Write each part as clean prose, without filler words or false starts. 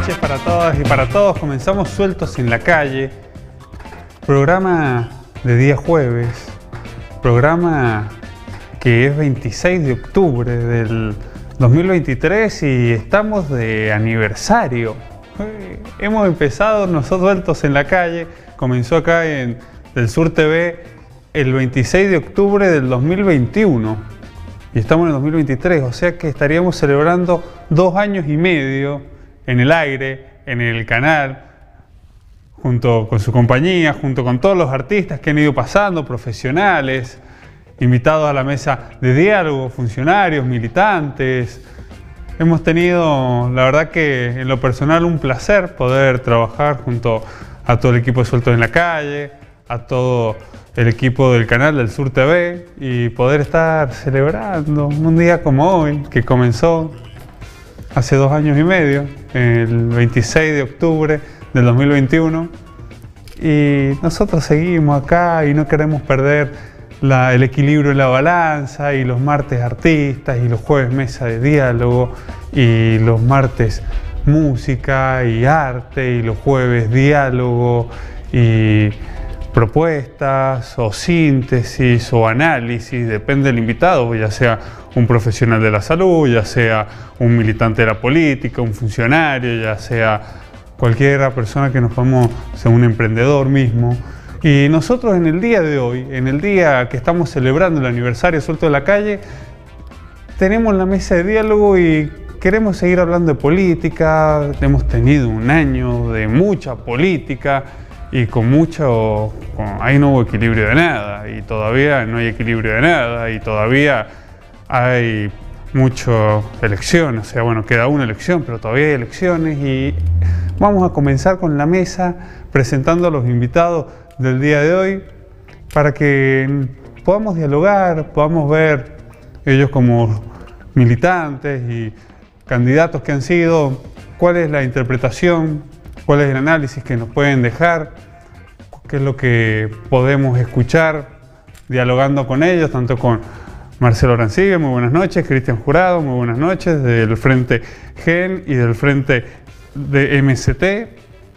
noches para todas y para todos. Comenzamos Sueltos en la Calle, programa de día jueves, programa que es 26 de octubre del 2023 y estamos de aniversario. Hemos empezado nosotros Sueltos en la Calle, comenzó acá en Del Sur TV el 26 de octubre del 2021 y estamos en el 2023, o sea que estaríamos celebrando 2 años y medio en el aire, en el canal, junto con su compañía, junto con todos los artistas que han ido pasando, profesionales, invitados a la mesa de diálogo, funcionarios, militantes. Hemos tenido, la verdad que en lo personal, un placer poder trabajar junto a todo el equipo de Sueltos en la Calle, a todo el equipo del canal Del Sur TV y poder estar celebrando un día como hoy, que comenzó hace 2 años y medio, el 26 de octubre del 2021. Y nosotros seguimos acá y no queremos perder el equilibrio en la balanza, y los martes artistas, y los jueves mesa de diálogo, y los martes música y arte, y los jueves diálogo y propuestas o síntesis o análisis, depende del invitado, ya sea un profesional de la salud, ya sea un militante de la política, un funcionario, ya sea cualquier persona que nos podamos, sea un emprendedor mismo. Y nosotros en el día de hoy, en el día que estamos celebrando el aniversario de Sueltos en la Calle, tenemos la mesa de diálogo y queremos seguir hablando de política. Hemos tenido un año de mucha política y ahí no hubo equilibrio de nada, y todavía no hay equilibrio de nada, y todavía hay muchas elecciones, o sea, bueno, queda una elección, pero todavía hay elecciones. Y vamos a comenzar con la mesa presentando a los invitados del día de hoy para que podamos dialogar, podamos ver ellos como militantes y candidatos que han sido, cuál es la interpretación, cuál es el análisis que nos pueden dejar, qué es lo que podemos escuchar dialogando con ellos, tanto con Marcelo Arancibia, muy buenas noches, Cristian Jurado, muy buenas noches, del Frente GEN y del Frente de MST.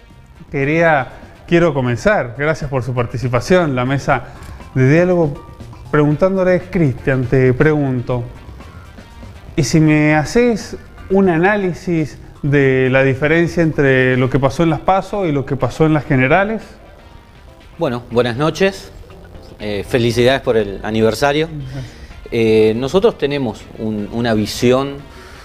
Quiero comenzar, gracias por su participación, la mesa de diálogo, preguntándoles, Cristian, te pregunto, ¿y si me haces un análisis de la diferencia entre lo que pasó en las PASO y lo que pasó en las generales? Bueno, buenas noches, felicidades por el aniversario. Nosotros tenemos una visión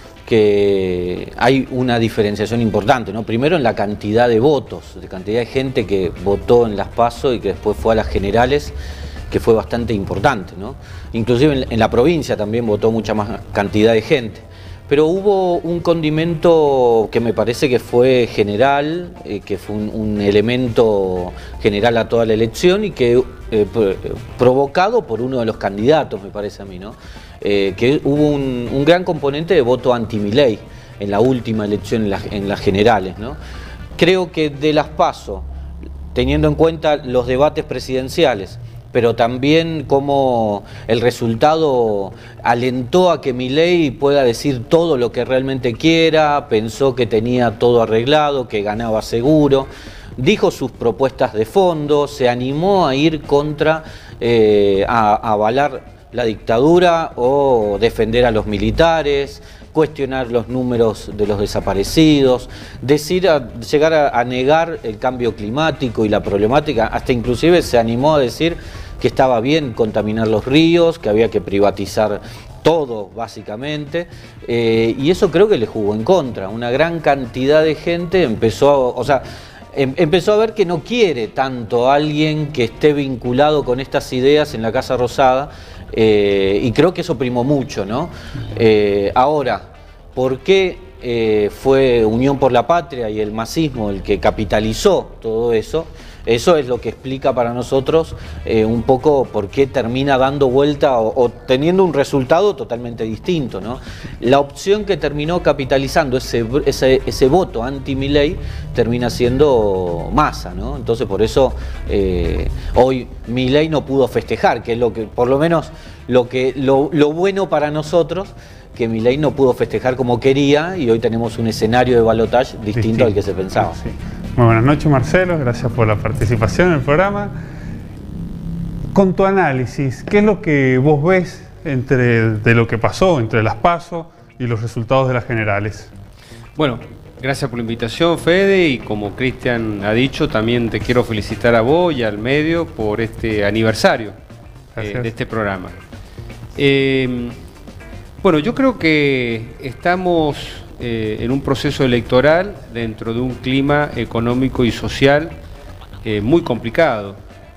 que hay una diferenciación importante, ¿no? Primero en la cantidad de votos, de cantidad de gente que votó en las PASO y que después fue a las generales, que fue bastante importante, ¿no? Inclusive en la provincia también votó mucha más cantidad de gente. Pero hubo un condimento que me parece que fue general, que fue un elemento general a toda la elección y que provocado por uno de los candidatos, me parece a mí, ¿no? Que hubo un gran componente de voto anti-Milei en la última elección, en las generales, ¿no? Creo que de las PASO, teniendo en cuenta los debates presidenciales, pero también como el resultado alentó a que Milei pueda decir todo lo que realmente quiera, pensó que tenía todo arreglado, que ganaba seguro, dijo sus propuestas de fondo, se animó a ir contra, a avalar la dictadura o defender a los militares, cuestionar los números de los desaparecidos, llegar a negar el cambio climático y la problemática, hasta inclusive se animó a decir que estaba bien contaminar los ríos, que había que privatizar todo básicamente, y eso creo que le jugó en contra. Una gran cantidad de gente empezó a ver que no quiere tanto a alguien que esté vinculado con estas ideas en la Casa Rosada, y creo que eso primó mucho, ¿no? Ahora, ¿por qué fue Unión por la Patria y el masismo el que capitalizó todo eso? Eso es lo que explica para nosotros un poco por qué termina dando vuelta o teniendo un resultado totalmente distinto, ¿no? La opción que terminó capitalizando ese voto anti-Milei termina siendo Massa, ¿no? Entonces por eso hoy Milei no pudo festejar, que es lo que, por lo menos, lo bueno para nosotros, que Milei no pudo festejar como quería y hoy tenemos un escenario de balotaje distinto al que se pensaba. Sí. Muy buenas noches, Marcelo, gracias por la participación en el programa. Con tu análisis, ¿qué es lo que vos ves de lo que pasó entre las PASO y los resultados de las generales? Bueno, gracias por la invitación, Fede, y como Cristian ha dicho, también te quiero felicitar a vos y al medio por este aniversario de este programa. Bueno, yo creo que estamos en un proceso electoral dentro de un clima económico y social muy complicado.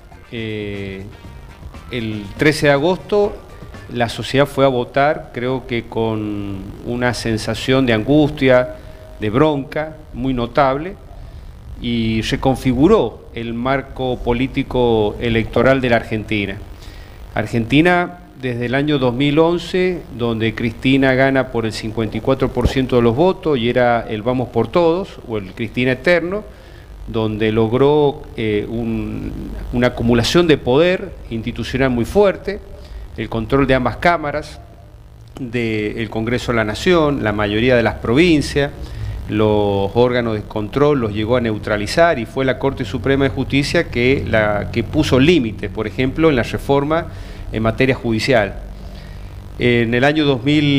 El 13 de agosto la sociedad fue a votar, creo que con una sensación de angustia, de bronca muy notable, y reconfiguró el marco político electoral de la Argentina. Argentina, desde el año 2011, donde Cristina gana por el 54% de los votos y era el Vamos por Todos, o el Cristina Eterno, donde logró una acumulación de poder institucional muy fuerte, el control de ambas cámaras, del Congreso de la Nación, la mayoría de las provincias, los órganos de control los llegó a neutralizar, y fue la Corte Suprema de Justicia que puso límites, por ejemplo, en la reforma en materia judicial. En el año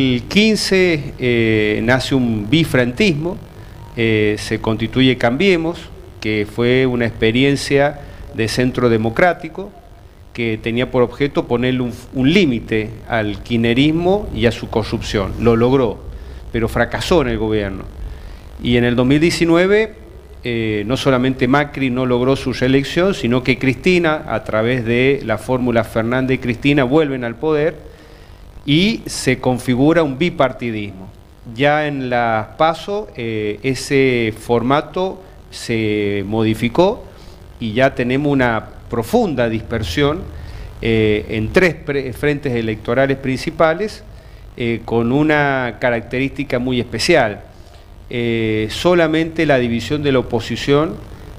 2015 nace un bifrentismo, se constituye Cambiemos, que fue una experiencia de centro democrático que tenía por objeto ponerle un límite al kirchnerismo y a su corrupción. Lo logró, pero fracasó en el gobierno. Y en el 2019 no solamente Macri no logró su reelección, sino que Cristina, a través de la fórmula Fernández y Cristina, vuelven al poder y se configura un bipartidismo. Ya en las PASO ese formato se modificó y ya tenemos una profunda dispersión en tres frentes electorales principales, con una característica muy especial. Solamente la división de la oposición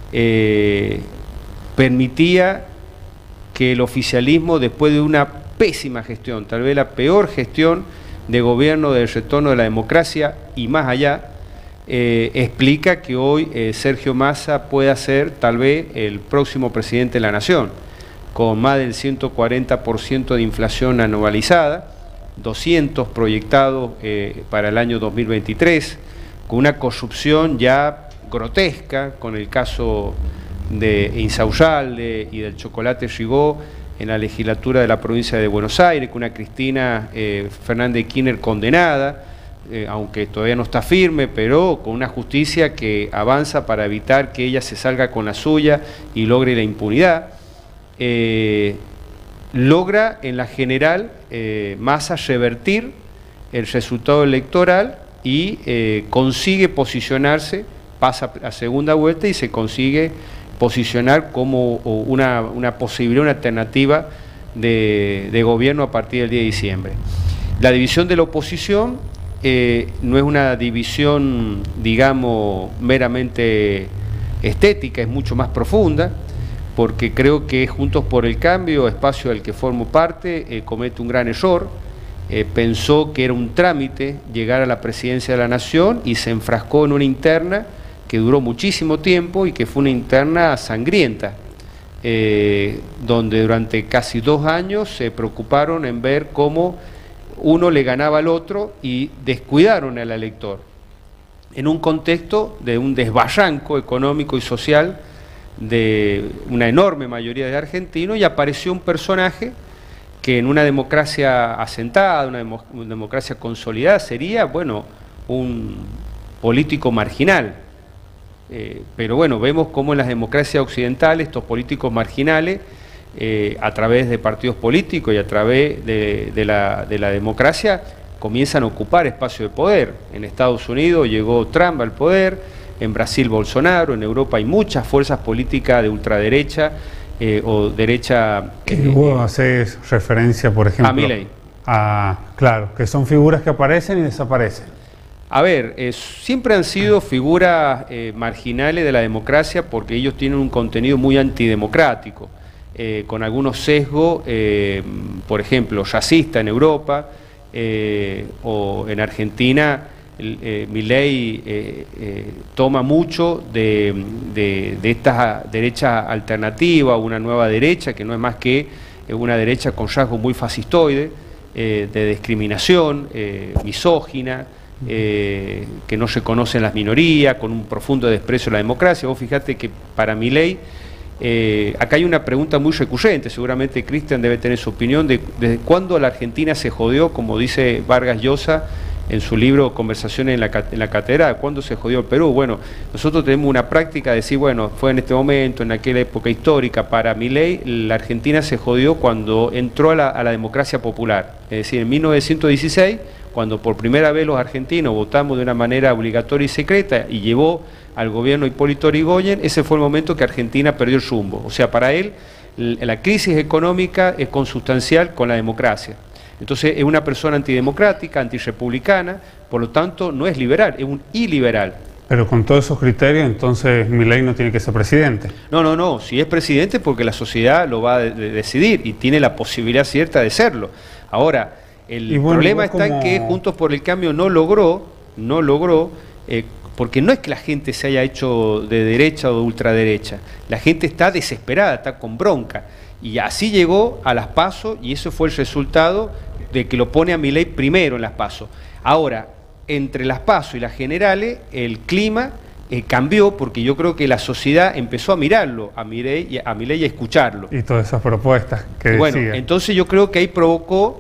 permitía que el oficialismo, después de una pésima gestión, tal vez la peor gestión de gobierno del retorno de la democracia y más allá, explica que hoy Sergio Massa pueda ser tal vez el próximo presidente de la Nación, con más del 140% de inflación anualizada, 200 proyectados para el año 2023, con una corrupción ya grotesca, con el caso de Insaurralde y del Chocolate Rigó en la legislatura de la provincia de Buenos Aires, con una Cristina Fernández de Kirchner condenada, aunque todavía no está firme, pero con una justicia que avanza para evitar que ella se salga con la suya y logre la impunidad. Logra en la general Massa revertir el resultado electoral y consigue posicionarse, pasa a segunda vuelta y se consigue posicionar como una posibilidad, una alternativa de gobierno a partir del 10 de diciembre. La división de la oposición no es una división, digamos, meramente estética, es mucho más profunda, porque creo que Juntos por el Cambio, espacio del que formo parte, comete un gran error. Pensó que era un trámite llegar a la presidencia de la Nación y se enfrascó en una interna que duró muchísimo tiempo y que fue una interna sangrienta, donde durante casi 2 años se preocuparon en ver cómo uno le ganaba al otro y descuidaron al elector, en un contexto de un desbarranco económico y social de una enorme mayoría de argentinos, y apareció un personaje que en una democracia asentada, una democracia consolidada, sería, bueno, un político marginal. Pero bueno, vemos cómo en las democracias occidentales estos políticos marginales, a través de partidos políticos y a través de la democracia, comienzan a ocupar espacio de poder. En Estados Unidos llegó Trump al poder, en Brasil Bolsonaro, en Europa hay muchas fuerzas políticas de ultraderecha o derecha. Vos haces referencia, por ejemplo, a Milei. Claro, que son figuras que aparecen y desaparecen. A ver, siempre han sido figuras marginales de la democracia porque ellos tienen un contenido muy antidemocrático, con algunos sesgos, por ejemplo, racista en Europa, o en Argentina Milei toma mucho de esta derecha alternativa, una nueva derecha que no es más que una derecha con rasgos muy fascistoide, de discriminación, misógina, que no reconocen las minorías, con un profundo desprecio a la democracia. Vos fijate que para Milei, acá hay una pregunta muy recurrente, seguramente Cristian debe tener su opinión, desde cuándo la Argentina se jodió, como dice Vargas Llosa en su libro Conversaciones en la Catedral, ¿cuándo se jodió el Perú? Bueno, nosotros tenemos una práctica de decir, bueno, fue en este momento, en aquella época histórica. Para Milei, la Argentina se jodió cuando entró a la democracia popular, es decir, en 1916, cuando por primera vez los argentinos votamos de una manera obligatoria y secreta y llevó al gobierno Hipólito Yrigoyen, ese fue el momento que Argentina perdió el rumbo. O sea, para él, la crisis económica es consustancial con la democracia. Entonces es una persona antidemocrática, antirrepublicana, por lo tanto no es liberal, es un iliberal. Pero con todos esos criterios, entonces Milei no tiene que ser presidente. No, si es presidente porque la sociedad lo va a decidir y tiene la posibilidad cierta de serlo. Ahora, el problema está en que Juntos por el Cambio no logró, porque no es que la gente se haya hecho de derecha o de ultraderecha, la gente está desesperada, está con bronca. Y así llegó a las PASO y eso fue el resultado de que lo pone a Milei primero en las PASO. Ahora, entre las PASO y las generales, el clima cambió porque yo creo que la sociedad empezó a mirarlo, a Milei y a escucharlo. Y todas esas propuestas que decía. Bueno, entonces yo creo que ahí provocó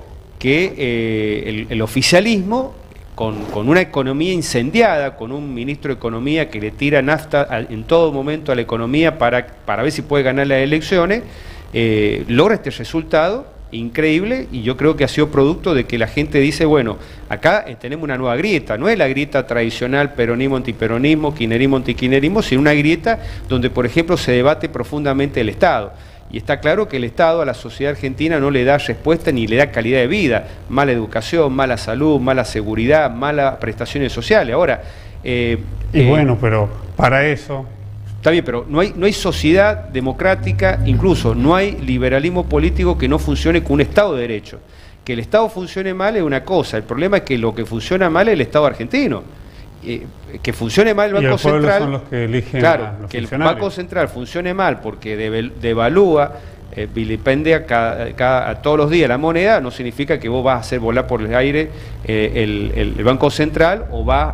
que el oficialismo, con una economía incendiada, con un ministro de Economía que le tira nafta en todo momento a la economía para ver si puede ganar las elecciones, logra este resultado increíble, y yo creo que ha sido producto de que la gente dice, bueno, acá tenemos una nueva grieta, no es la grieta tradicional peronismo-antiperonismo, kirchnerismo-antikinerismo, sino una grieta donde, por ejemplo, se debate profundamente el Estado. Y está claro que el Estado a la sociedad argentina no le da respuesta ni le da calidad de vida, mala educación, mala salud, mala seguridad, malas prestaciones sociales. Ahora, bueno, pero para eso... Está bien, pero no hay sociedad democrática, incluso no hay liberalismo político que no funcione con un Estado de Derecho. Que el Estado funcione mal es una cosa, el problema es que lo que funciona mal es el Estado argentino. Que funcione mal el Banco Central, son los que eligen claro, a los que el funcionarios. Banco Central funcione mal porque devalúa, vilipendia a todos los días la moneda, no significa que vos vas a hacer volar por el aire el Banco Central, o vas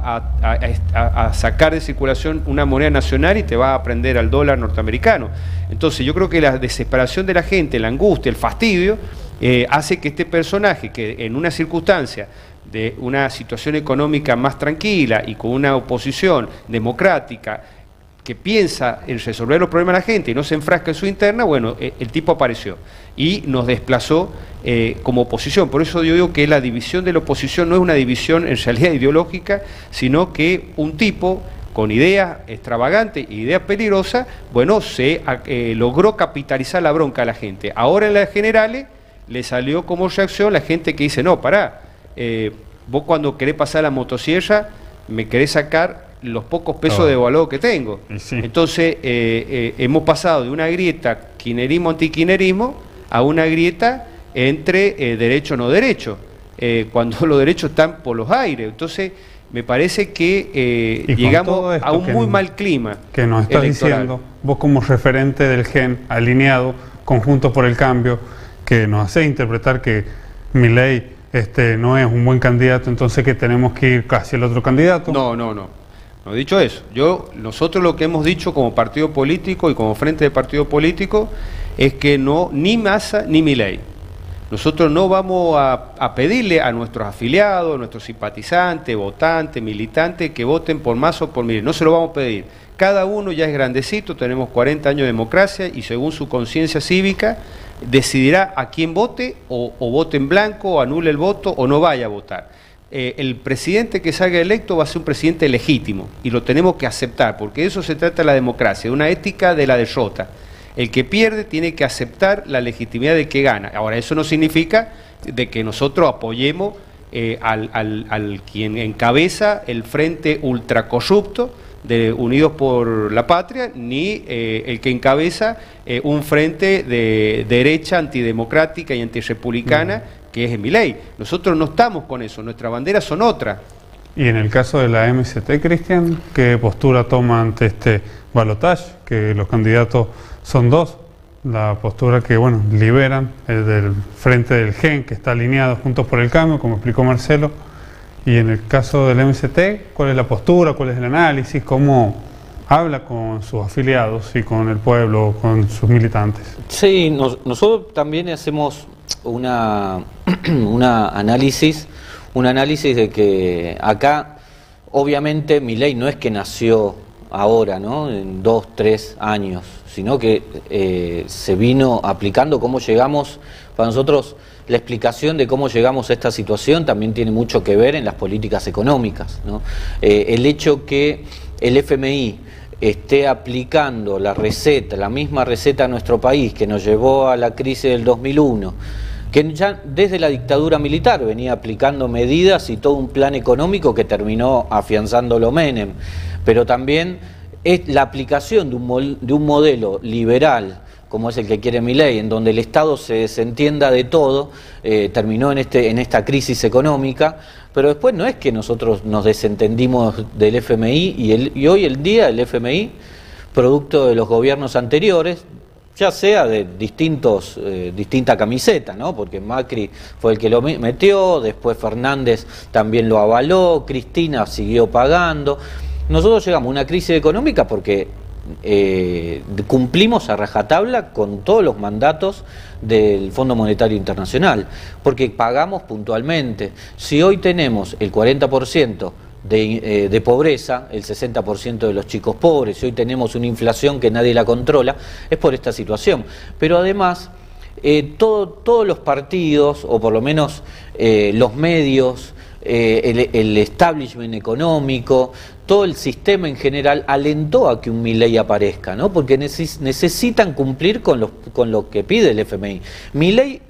a sacar de circulación una moneda nacional y te vas a prender al dólar norteamericano. Entonces yo creo que la desesperación de la gente, la angustia, el fastidio, hace que este personaje, que en una circunstancia de una situación económica más tranquila y con una oposición democrática que piensa en resolver los problemas de la gente y no se enfrasca en su interna, bueno, el tipo apareció y nos desplazó como oposición. Por eso yo digo que la división de la oposición no es una división en realidad ideológica, sino que un tipo con ideas extravagantes e ideas peligrosas, bueno, se logró capitalizar la bronca a la gente. Ahora en las generales le salió como reacción la gente que dice, no, pará, vos cuando querés pasar la motosierra me querés sacar los pocos pesos de devaluado que tengo. Sí. Entonces hemos pasado de una grieta kirchnerismo-antikinerismo a una grieta entre derecho o no derecho, cuando los derechos están por los aires. Entonces me parece que llegamos a un muy mal clima que nos estás electoral. diciendo, vos como referente del GEN alineado con Juntos por el Cambio, que nos hace interpretar que Milei no es un buen candidato, entonces que tenemos que ir casi al otro candidato. No he dicho eso. Nosotros lo que hemos dicho como partido político y como frente de partido político es que no, ni Massa ni Milei. Nosotros no vamos a pedirle a nuestros afiliados, nuestros simpatizantes, votantes, militantes, que voten por Massa o por Milei. No se lo vamos a pedir. Cada uno ya es grandecito, tenemos 40 años de democracia y según su conciencia cívica decidirá a quién vote, o vote en blanco, o anule el voto, o no vaya a votar. El presidente que salga electo va a ser un presidente legítimo y lo tenemos que aceptar, porque de eso se trata la democracia, de una ética de la derrota. El que pierde tiene que aceptar la legitimidad de que gana. Ahora, eso no significa de que nosotros apoyemos al quien encabeza el frente ultracorrupto de Unidos por la Patria, ni el que encabeza un frente de derecha antidemocrática y antirrepublicana que es Milei. Nosotros no estamos con eso, nuestras banderas son otras. Y en el caso de la MST, Cristian, ¿qué postura toma ante este balotaje? Que los candidatos son dos. La postura que, bueno, liberan el del Frente del GEN, que está alineado Juntos por el Cambio, como explicó Marcelo. Y en el caso del MST, ¿cuál es la postura? ¿Cuál es el análisis? ¿Cómo habla con sus afiliados y con el pueblo, con sus militantes? Sí, nosotros también hacemos un análisis de que acá, obviamente, Milei no es que nació ahora, ¿no? En 2, 3 años, sino que se vino aplicando. Cómo llegamos, para nosotros, la explicación de cómo llegamos a esta situación también tiene mucho que ver en las políticas económicas, ¿no? El hecho que el FMI esté aplicando la misma receta a nuestro país que nos llevó a la crisis del 2001, que ya desde la dictadura militar venía aplicando medidas y todo un plan económico que terminó afianzándolo Menem, pero también es la aplicación de un modelo liberal como es el que quiere Milei, en donde el Estado se desentienda de todo, terminó en esta crisis económica, pero después no es que nosotros nos desentendimos del FMI y hoy el día el FMI, producto de los gobiernos anteriores, ya sea de distinta camiseta, ¿no? Porque Macri fue el que lo metió, después Fernández también lo avaló, Cristina siguió pagando. Nosotros llegamos a una crisis económica porque cumplimos a rajatabla con todos los mandatos del Fondo Monetario Internacional, porque pagamos puntualmente. Si hoy tenemos el 40% de pobreza, el 60% de los chicos pobres, si hoy tenemos una inflación que nadie la controla, es por esta situación. Pero además, todos los partidos, o por lo menos los medios, el establishment económico, todo el sistema en general alentó a que un Milei aparezca, ¿no? Porque necesitan cumplir con lo que pide el FMI. Milei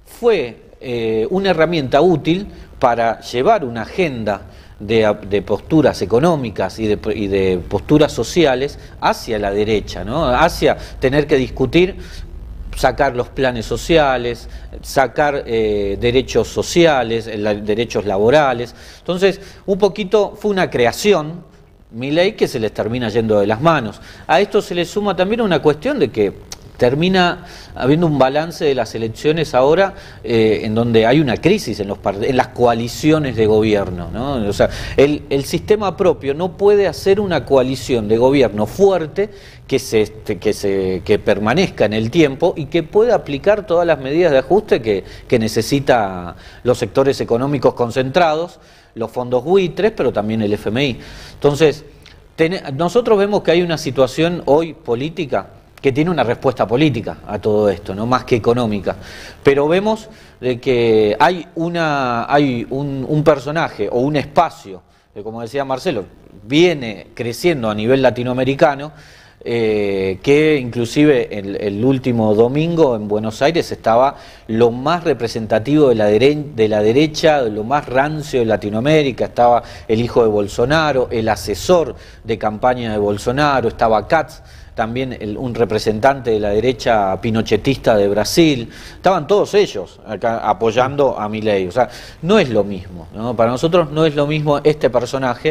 fue una herramienta útil para llevar una agenda de posturas económicas y de posturas sociales hacia la derecha, ¿no? Hacia tener que discutir, sacar los planes sociales, sacar derechos sociales, derechos laborales. Entonces, un poquito fue una creación, Milei, que se les termina yendo de las manos. A esto se le suma también una cuestión de que termina habiendo un balance de las elecciones ahora en donde hay una crisis en las coaliciones de gobierno, ¿no? O sea, el sistema propio no puede hacer una coalición de gobierno fuerte que permanezca en el tiempo y que pueda aplicar todas las medidas de ajuste que necesita los sectores económicos concentrados, los fondos buitres, pero también el FMI. Entonces, nosotros vemos que hay una situación hoy política que tiene una respuesta política a todo esto, no más que económica, pero vemos de que hay un personaje o un espacio que, como decía Marcelo, viene creciendo a nivel latinoamericano, que inclusive el último domingo en Buenos Aires estaba lo más representativo de la derecha, lo más rancio de Latinoamérica. Estaba el hijo de Bolsonaro, el asesor de campaña de Bolsonaro, estaba Katz, también un representante de la derecha pinochetista de Brasil. Estaban todos ellos acá apoyando a Milei. O sea, no es lo mismo, ¿no? Para nosotros no es lo mismo este personaje,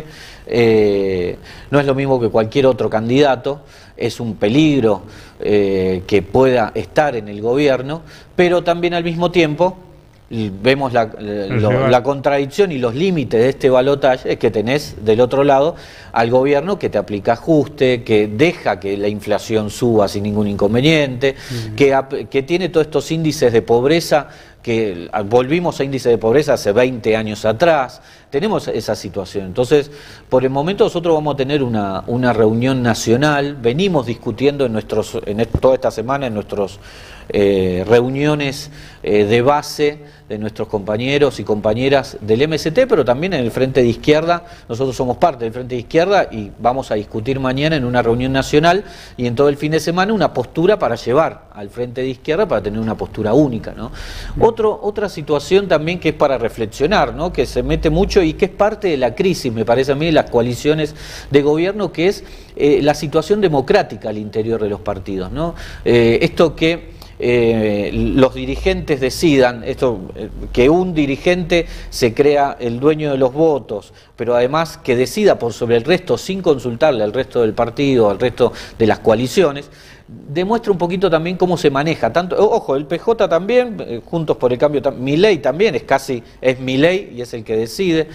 no es lo mismo que cualquier otro candidato. Es un peligro que pueda estar en el gobierno, pero también al mismo tiempo vemos la contradicción y los límites de este balotaje, es que tenés del otro lado al gobierno que te aplica ajuste, que deja que la inflación suba sin ningún inconveniente, que tiene todos estos índices de pobreza, que volvimos a índice de pobreza hace 20 años atrás. Tenemos esa situación. Entonces, por el momento nosotros vamos a tener una reunión nacional. Venimos discutiendo toda esta semana en nuestras reuniones de base de nuestros compañeros y compañeras del MST, pero también en el Frente de Izquierda. Nosotros somos parte del Frente de Izquierda y vamos a discutir mañana en una reunión nacional y en todo el fin de semana una postura para llevar al Frente de Izquierda para tener una postura única, ¿no? Otra situación también que es para reflexionar, ¿no? Que se mete mucho y que es parte de la crisis, me parece a mí, de las coaliciones de gobierno, que es la situación democrática al interior de los partidos, ¿no? Esto que los dirigentes decidan, que un dirigente se crea el dueño de los votos, pero además que decida por sobre el resto sin consultarle al resto del partido, al resto de las coaliciones, demuestra un poquito también cómo se maneja. Tanto, ojo, el PJ también, Juntos por el Cambio, Milei también es Milei y es el que decide.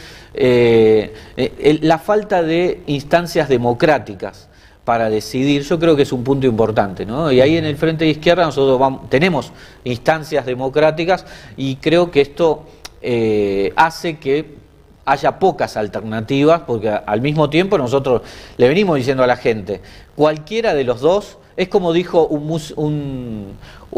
La falta de instancias democráticas para decidir, yo creo que es un punto importante, ¿no? Y ahí en el Frente de Izquierda nosotros tenemos instancias democráticas y creo que esto hace que haya pocas alternativas, porque al mismo tiempo nosotros le venimos diciendo a la gente, cualquiera de los dos, es como dijo un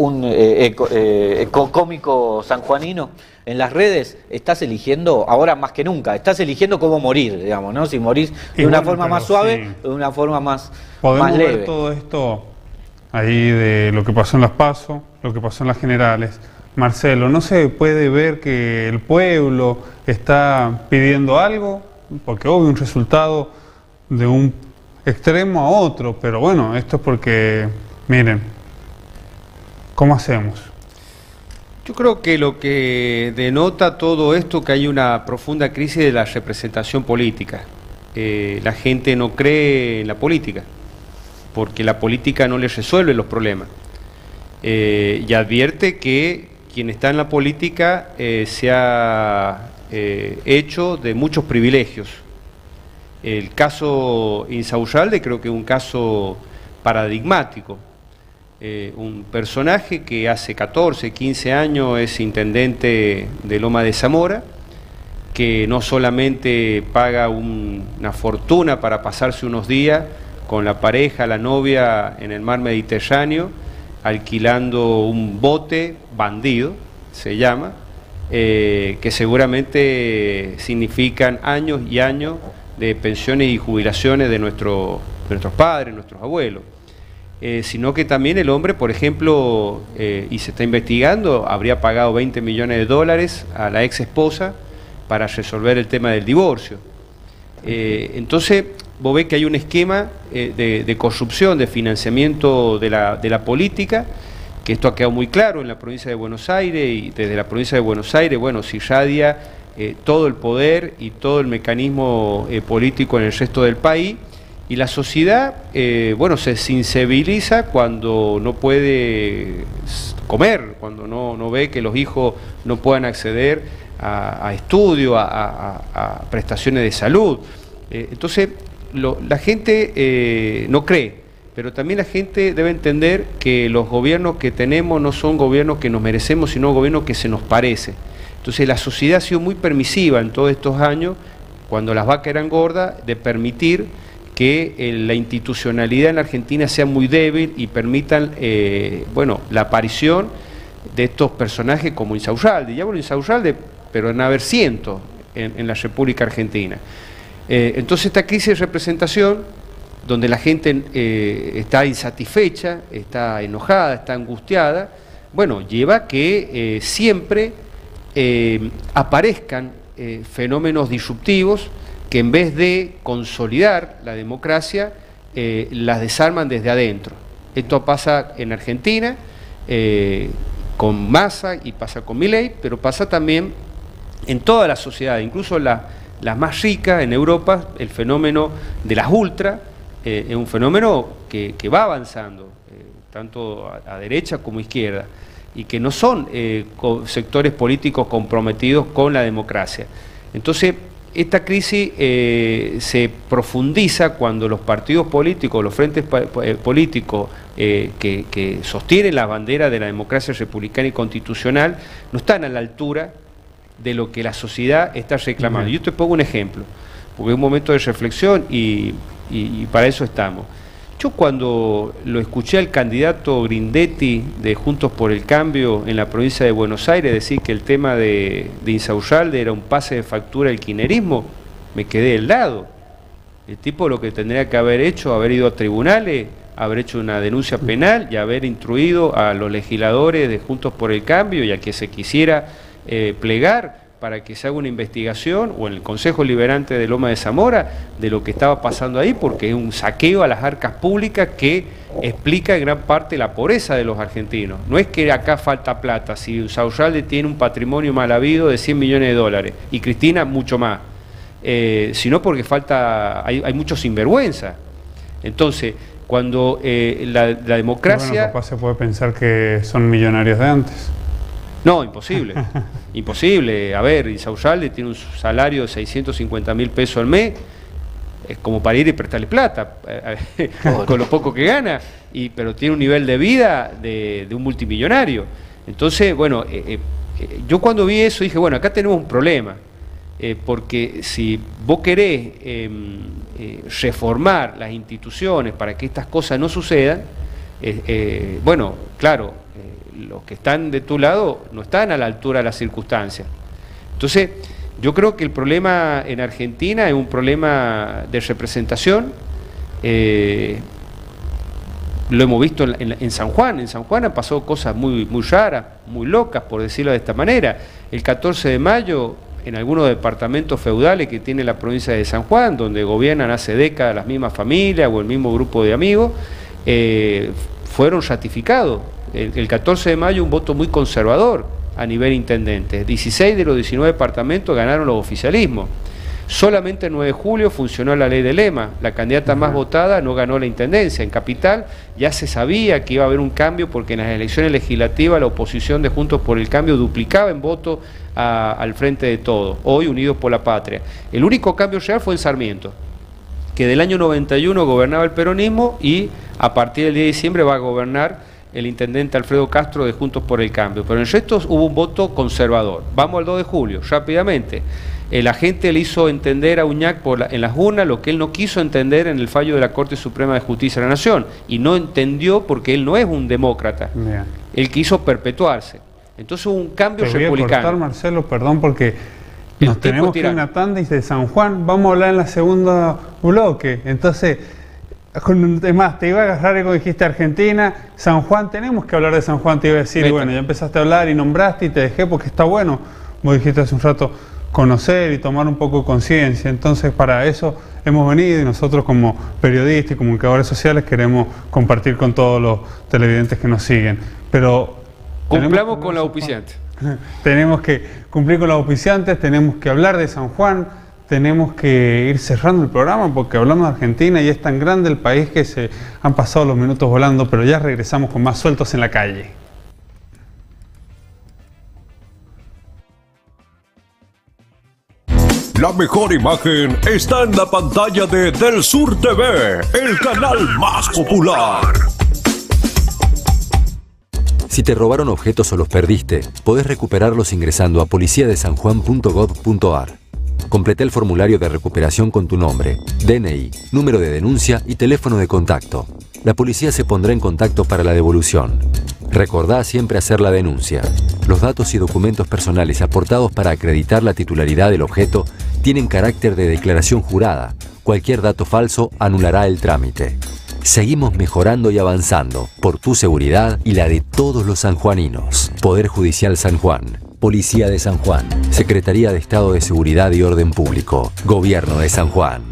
cómico sanjuanino en las redes, estás eligiendo, ahora más que nunca, estás eligiendo cómo morir, digamos, ¿no? Si morís de una forma más suave o de una forma más leve. Podemos ver todo esto ahí de lo que pasó en las PASO, lo que pasó en las generales. Marcelo, ¿no se puede ver que el pueblo está pidiendo algo? Porque hubo un resultado de un extremo a otro, pero bueno, esto es porque, miren, ¿cómo hacemos? Yo creo que lo que denota todo esto, que hay una profunda crisis de la representación política. La gente no cree en la política, porque la política no les resuelve los problemas. Y advierte que quien está en la política se ha hecho de muchos privilegios. El caso Insaurralde creo que es un caso paradigmático. Un personaje que hace 14, 15 años es intendente de Loma de Zamora, que no solamente paga una fortuna para pasarse unos días con la pareja, la novia en el mar Mediterráneo, alquilando un bote bandido, se llama, que seguramente significan años y años de pensiones y jubilaciones de nuestros padres, nuestros abuelos. Sino que también el hombre, por ejemplo, y se está investigando, habría pagado $20 millones a la ex esposa para resolver el tema del divorcio. Entonces, vos ves que hay un esquema de corrupción, de financiamiento de la política, que esto ha quedado muy claro en la provincia de Buenos Aires, y desde la provincia de Buenos Aires, bueno, se irradia todo el poder y todo el mecanismo político en el resto del país. Y la sociedad, bueno, se sensibiliza cuando no puede comer, cuando no ve que los hijos no puedan acceder a estudio, a prestaciones de salud. Entonces, la gente no cree, pero también la gente debe entender que los gobiernos que tenemos no son gobiernos que nos merecemos, sino gobiernos que se nos parece. Entonces, la sociedad ha sido muy permisiva en todos estos años, cuando las vacas eran gordas, de permitir que la institucionalidad en la Argentina sea muy débil y permitan bueno, la aparición de estos personajes como Insaurralde. Ya bueno, Insaurralde, pero van a haber cientos en la República Argentina. Entonces esta crisis de representación, donde la gente está insatisfecha, está enojada, está angustiada, bueno, lleva a que siempre aparezcan fenómenos disruptivos que en vez de consolidar la democracia, las desarman desde adentro. Esto pasa en Argentina con Massa y pasa con Milei, pero pasa también en toda la sociedad, incluso las más ricas en Europa. El fenómeno de las ultras es un fenómeno que va avanzando, tanto a derecha como a izquierda, y que no son sectores políticos comprometidos con la democracia. Entonces, esta crisis se profundiza cuando los partidos políticos, los frentes políticos que sostienen la bandera de la democracia republicana y constitucional no están a la altura de lo que la sociedad está reclamando. Yo te pongo un ejemplo, porque es un momento de reflexión y para eso estamos. Yo cuando lo escuché al candidato Grindetti de Juntos por el Cambio en la provincia de Buenos Aires decir que el tema de Insaurralde era un pase de factura del kirchnerismo, me quedé helado. El tipo lo que tendría que haber hecho, haber ido a tribunales, haber hecho una denuncia penal y haber instruido a los legisladores de Juntos por el Cambio y a que se quisiera plegar para que se haga una investigación, o en el Consejo Liberante de Loma de Zamora, de lo que estaba pasando ahí, porque es un saqueo a las arcas públicas que explica en gran parte la pobreza de los argentinos. No es que acá falta plata, si Saurralde tiene un patrimonio mal habido de 100 millones de dólares, y Cristina mucho más, sino porque hay mucho sinvergüenza. Entonces, cuando la democracia... Bueno, capaz se puede pensar que son millonarios de antes. No, imposible, imposible. A ver, Insaurralde tiene un salario de 650.000 pesos al mes, es como para ir y prestarle plata, con lo poco que gana, pero tiene un nivel de vida de un multimillonario. Entonces, bueno, yo cuando vi eso dije, bueno, acá tenemos un problema, porque si vos querés reformar las instituciones para que estas cosas no sucedan, bueno, claro, los que están de tu lado no están a la altura de las circunstancias. Entonces, yo creo que el problema en Argentina es un problema de representación. Lo hemos visto en San Juan. En San Juan han pasado cosas muy raras, muy locas, por decirlo de esta manera. El 14 de mayo, en algunos departamentos feudales que tiene la provincia de San Juan, donde gobiernan hace décadas las mismas familias o el mismo grupo de amigos, fueron ratificados. El 14 de mayo un voto muy conservador a nivel intendente. 16 de los 19 departamentos ganaron los oficialismos. Solamente el 9 de julio funcionó la ley de lema. La candidata más votada no ganó la intendencia. En Capital ya se sabía que iba a haber un cambio porque en las elecciones legislativas la oposición de Juntos por el Cambio duplicaba en voto al Frente de Todos, hoy Unidos por la Patria. El único cambio real fue en Sarmiento, que del año 91 gobernaba el peronismo y a partir del 10 de diciembre va a gobernar el intendente Alfredo Castro de Juntos por el Cambio. Pero en el resto hubo un voto conservador. Vamos al 2 de julio, rápidamente. La gente le hizo entender a Uñac en las urnas lo que él no quiso entender en el fallo de la Corte Suprema de Justicia de la Nación, y no entendió porque él no es un demócrata. Bien. Él quiso perpetuarse. Entonces hubo un cambio republicano. Te voy a cortar, Marcelo, perdón, porque nos tenemos que ir a una tanda y de San Juan vamos a hablar en la segunda bloque. Entonces, es más, te iba a agarrar y como dijiste Argentina, San Juan, tenemos que hablar de San Juan, te iba a decir, y bueno, ya empezaste a hablar y nombraste y te dejé porque está bueno, vos dijiste hace un rato, conocer y tomar un poco de conciencia. Entonces, para eso hemos venido y nosotros como periodistas y comunicadores sociales queremos compartir con todos los televidentes que nos siguen. Pero cumplamos con los auspiciantes. Tenemos que cumplir con los auspiciantes, tenemos que hablar de San Juan, tenemos que ir cerrando el programa porque hablamos de Argentina y es tan grande el país que se han pasado los minutos volando, pero ya regresamos con más Sueltos en la Calle. La mejor imagen está en la pantalla de Del Sur TV, el canal más popular. Si te robaron objetos o los perdiste, podés recuperarlos ingresando a policiadesanjuan.gov.ar. Completa el formulario de recuperación con tu nombre, DNI, número de denuncia y teléfono de contacto. La policía se pondrá en contacto para la devolución. Recordá siempre hacer la denuncia. Los datos y documentos personales aportados para acreditar la titularidad del objeto tienen carácter de declaración jurada. Cualquier dato falso anulará el trámite. Seguimos mejorando y avanzando por tu seguridad y la de todos los sanjuaninos. Poder Judicial San Juan. Policía de San Juan. Secretaría de Estado de Seguridad y Orden Público. Gobierno de San Juan.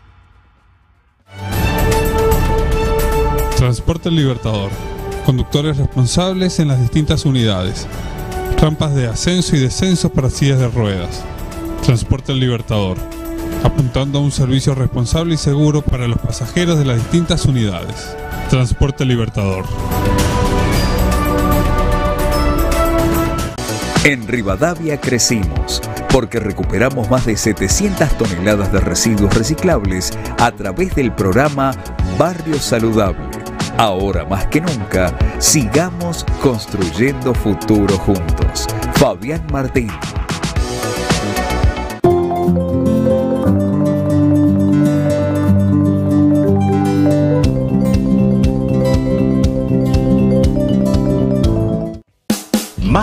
Transporte El Libertador. Conductores responsables en las distintas unidades. Rampas de ascenso y descenso para sillas de ruedas. Transporte El Libertador. Apuntando a un servicio responsable y seguro para los pasajeros de las distintas unidades. Transporte Libertador. En Rivadavia crecimos, porque recuperamos más de 700 toneladas de residuos reciclables a través del programa Barrio Saludable. Ahora más que nunca, sigamos construyendo futuro juntos. Fabián Martín.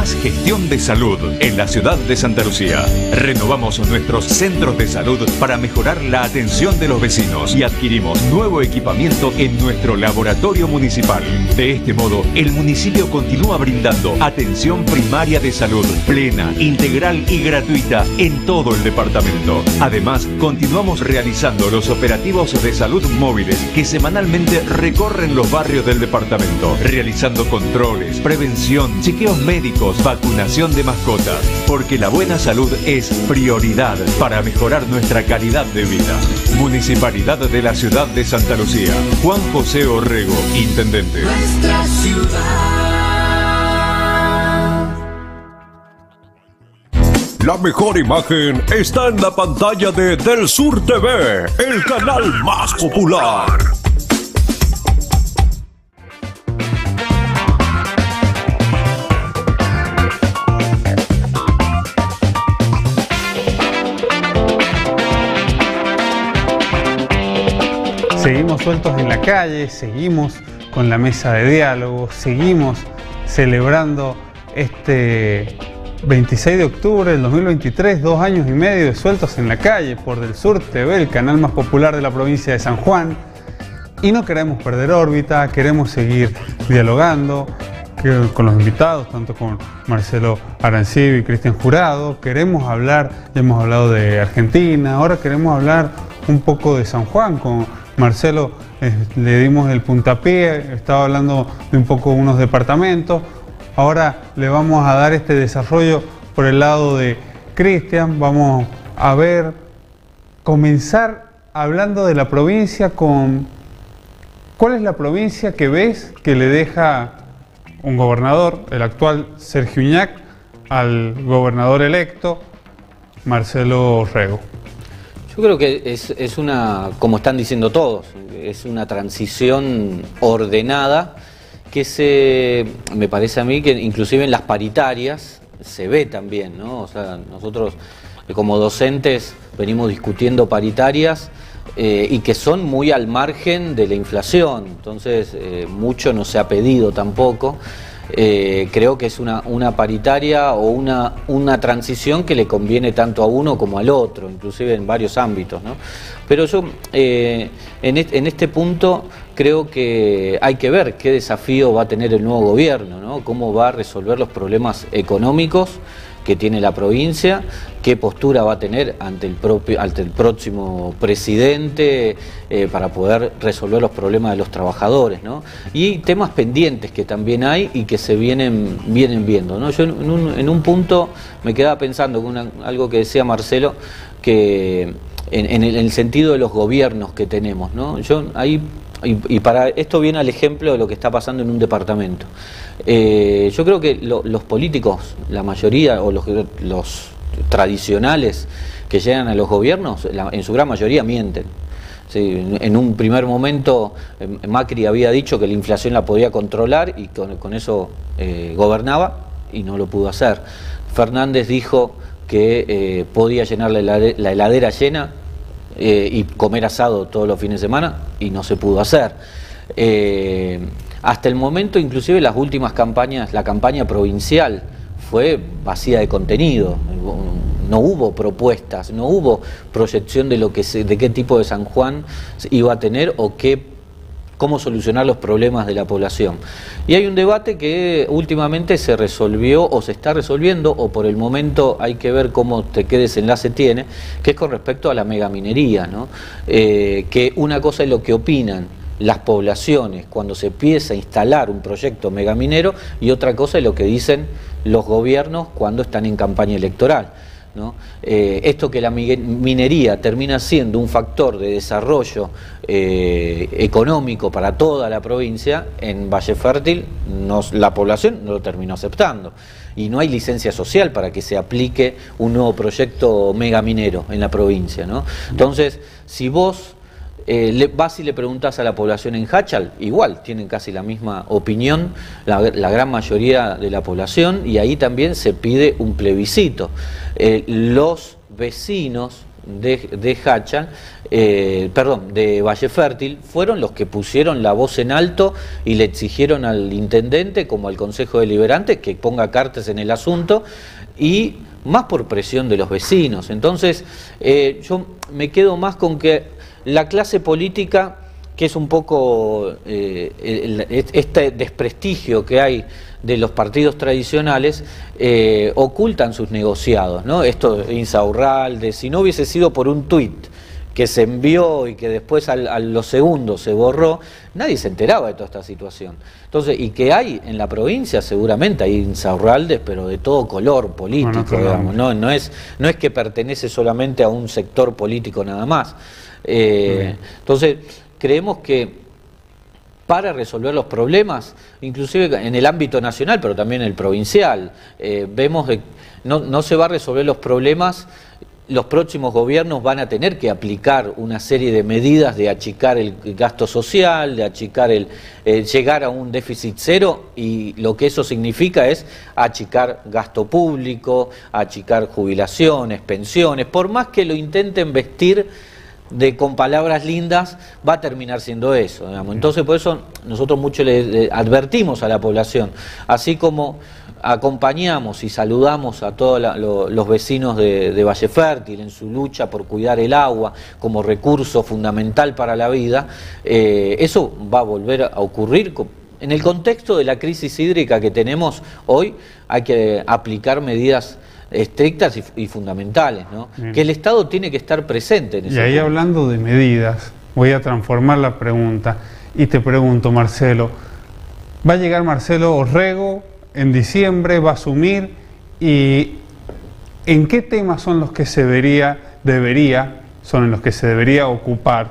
más gestión de salud en la ciudad de Santa Lucía. Renovamos nuestros centros de salud para mejorar la atención de los vecinos y adquirimos nuevo equipamiento en nuestro laboratorio municipal. De este modo, el municipio continúa brindando atención primaria de salud plena, integral y gratuita en todo el departamento. Además, continuamos realizando los operativos de salud móviles que semanalmente recorren los barrios del departamento, realizando controles, prevención, chequeos médicos, vacunación de mascotas, porque la buena salud es prioridad para mejorar nuestra calidad de vida. Municipalidad de la ciudad de Santa Lucía. Juan José Orrego, Intendente. Nuestra ciudad. La mejor imagen está en la pantalla de Del Sur TV, el canal más popular. Seguimos sueltos en la calle, seguimos con la mesa de diálogo, seguimos celebrando este 26 de octubre del 2023, 2 años y medio de Sueltos en la Calle por Del Sur TV, el canal más popular de la provincia de San Juan. Y no queremos perder órbita, queremos seguir dialogando con los invitados, tanto con Marcelo Arancibia y Cristian Jurado. Queremos hablar, ya hemos hablado de Argentina, ahora queremos hablar un poco de San Juan. Con Marcelo le dimos el puntapié, estaba hablando de un poco unos departamentos. Ahora le vamos a dar este desarrollo por el lado de Cristian. Vamos a ver, comenzar hablando de la provincia con... ¿Cuál es la provincia que ves que le deja un gobernador, el actual Sergio Uñac, al gobernador electo Marcelo Orrego? Yo creo que es una, como están diciendo todos, es una transición ordenada que me parece a mí que inclusive en las paritarias se ve también, ¿no? O sea, nosotros como docentes venimos discutiendo paritarias y que son muy al margen de la inflación, entonces mucho no se ha pedido tampoco. Creo que es una paritaria o una transición que le conviene tanto a uno como al otro, inclusive en varios ámbitos, ¿no? Pero yo en este punto creo que hay que ver qué desafío va a tener el nuevo gobierno, ¿no? Cómo va a resolver los problemas económicos que tiene la provincia, qué postura va a tener ante el próximo presidente para poder resolver los problemas de los trabajadores, ¿no? Y temas pendientes que también hay y que se vienen viendo, ¿no? Yo en un punto me quedaba pensando con algo que decía Marcelo, que en el sentido de los gobiernos que tenemos, ¿no? Yo ahí, y para esto viene al ejemplo de lo que está pasando en un departamento. Yo creo que los políticos, la mayoría, o los tradicionales que llegan a los gobiernos, en su gran mayoría mienten. Sí, en un primer momento Macri había dicho que la inflación la podía controlar y con eso gobernaba y no lo pudo hacer. Fernández dijo que podía llenar la heladera llena y comer asado todos los fines de semana y no se pudo hacer. Hasta el momento, inclusive las últimas campañas, la campaña provincial fue vacía de contenido, no hubo propuestas, no hubo proyección de qué tipo de San Juan iba a tener o cómo solucionar los problemas de la población. Y hay un debate que últimamente se resolvió o se está resolviendo, o por el momento hay que ver qué desenlace tiene, que es con respecto a la megaminería, ¿no? Que una cosa es lo que opinan las poblaciones cuando se empieza a instalar un proyecto megaminero y otra cosa es lo que dicen los gobiernos cuando están en campaña electoral, ¿no? Esto que la minería termina siendo un factor de desarrollo económico para toda la provincia, en Valle Fértil la población no lo terminó aceptando y no hay licencia social para que se aplique un nuevo proyecto megaminero en la provincia, ¿no? Entonces, si vos vas y le preguntas a la población en Jáchal, igual, tienen casi la misma opinión la gran mayoría de la población, y ahí también se pide un plebiscito. Los vecinos de Hachan, de Valle Fértil, fueron los que pusieron la voz en alto y le exigieron al intendente como al Consejo Deliberante que ponga cartas en el asunto, y más por presión de los vecinos. Entonces yo me quedo más con que la clase política, que es un poco este desprestigio que hay de los partidos tradicionales, ocultan sus negociados, ¿no? Esto de Insaurralde, si no hubiese sido por un tuit que se envió y que después a los segundos se borró, nadie se enteraba de toda esta situación. Entonces, y que hay en la provincia, seguramente hay Insaurraldes, pero de todo color político, digamos, no es que pertenece solamente a un sector político nada más. Entonces, creemos que para resolver los problemas, inclusive en el ámbito nacional, pero también en el provincial, vemos que no se va a resolver los problemas. Los próximos gobiernos van a tener que aplicar una serie de medidas de achicar el gasto social, de achicar llegar a un déficit cero, y lo que eso significa es achicar gasto público, achicar jubilaciones, pensiones. Por más que lo intenten vestir con palabras lindas, va a terminar siendo eso, digamos. Entonces, por eso nosotros mucho le advertimos a la población, así como acompañamos y saludamos a todos los vecinos de Valle Fértil en su lucha por cuidar el agua como recurso fundamental para la vida, eso va a volver a ocurrir. En el contexto de la crisis hídrica que tenemos hoy, hay que aplicar medidas estrictas y fundamentales, ¿no? Que el Estado tiene que estar presente en ese Y ahí, punto. hablando de medidas, voy a transformar la pregunta y te pregunto, Marcelo, ¿va a llegar Marcelo Orrego en diciembre, va a asumir, y en qué temas son los que se debería ocupar?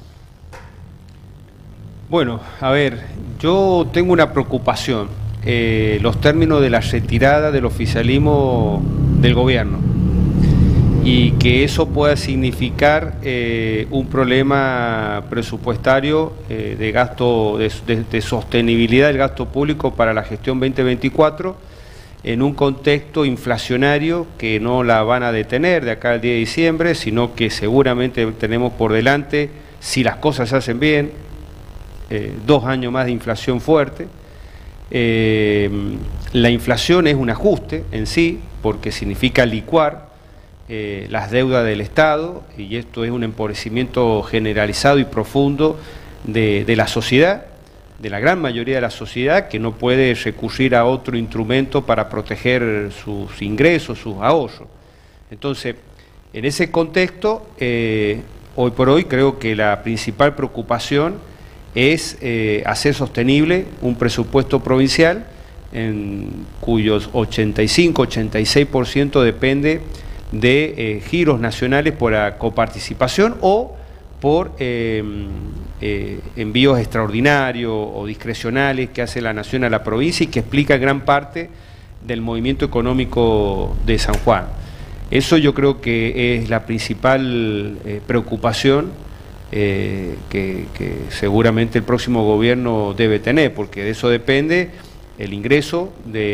Bueno, a ver, yo tengo una preocupación, los términos de la retirada del oficialismo del gobierno, y que eso pueda significar un problema presupuestario de gasto, de sostenibilidad del gasto público para la gestión 2024, en un contexto inflacionario que no la van a detener de acá al 10 de diciembre, sino que seguramente tenemos por delante, si las cosas se hacen bien, 2 años más de inflación fuerte. La inflación es un ajuste en sí, porque significa licuar las deudas del Estado, y esto es un empobrecimiento generalizado y profundo de la sociedad, de la gran mayoría de la sociedad, que no puede recurrir a otro instrumento para proteger sus ingresos, sus ahorros. Entonces, en ese contexto, hoy por hoy creo que la principal preocupación es hacer sostenible un presupuesto provincial en cuyos 85-86% depende de giros nacionales por coparticipación o por envíos extraordinarios o discrecionales que hace la Nación a la provincia y que explica gran parte del movimiento económico de San Juan. Eso yo creo que es la principal preocupación que seguramente el próximo gobierno debe tener, porque de eso depende el ingreso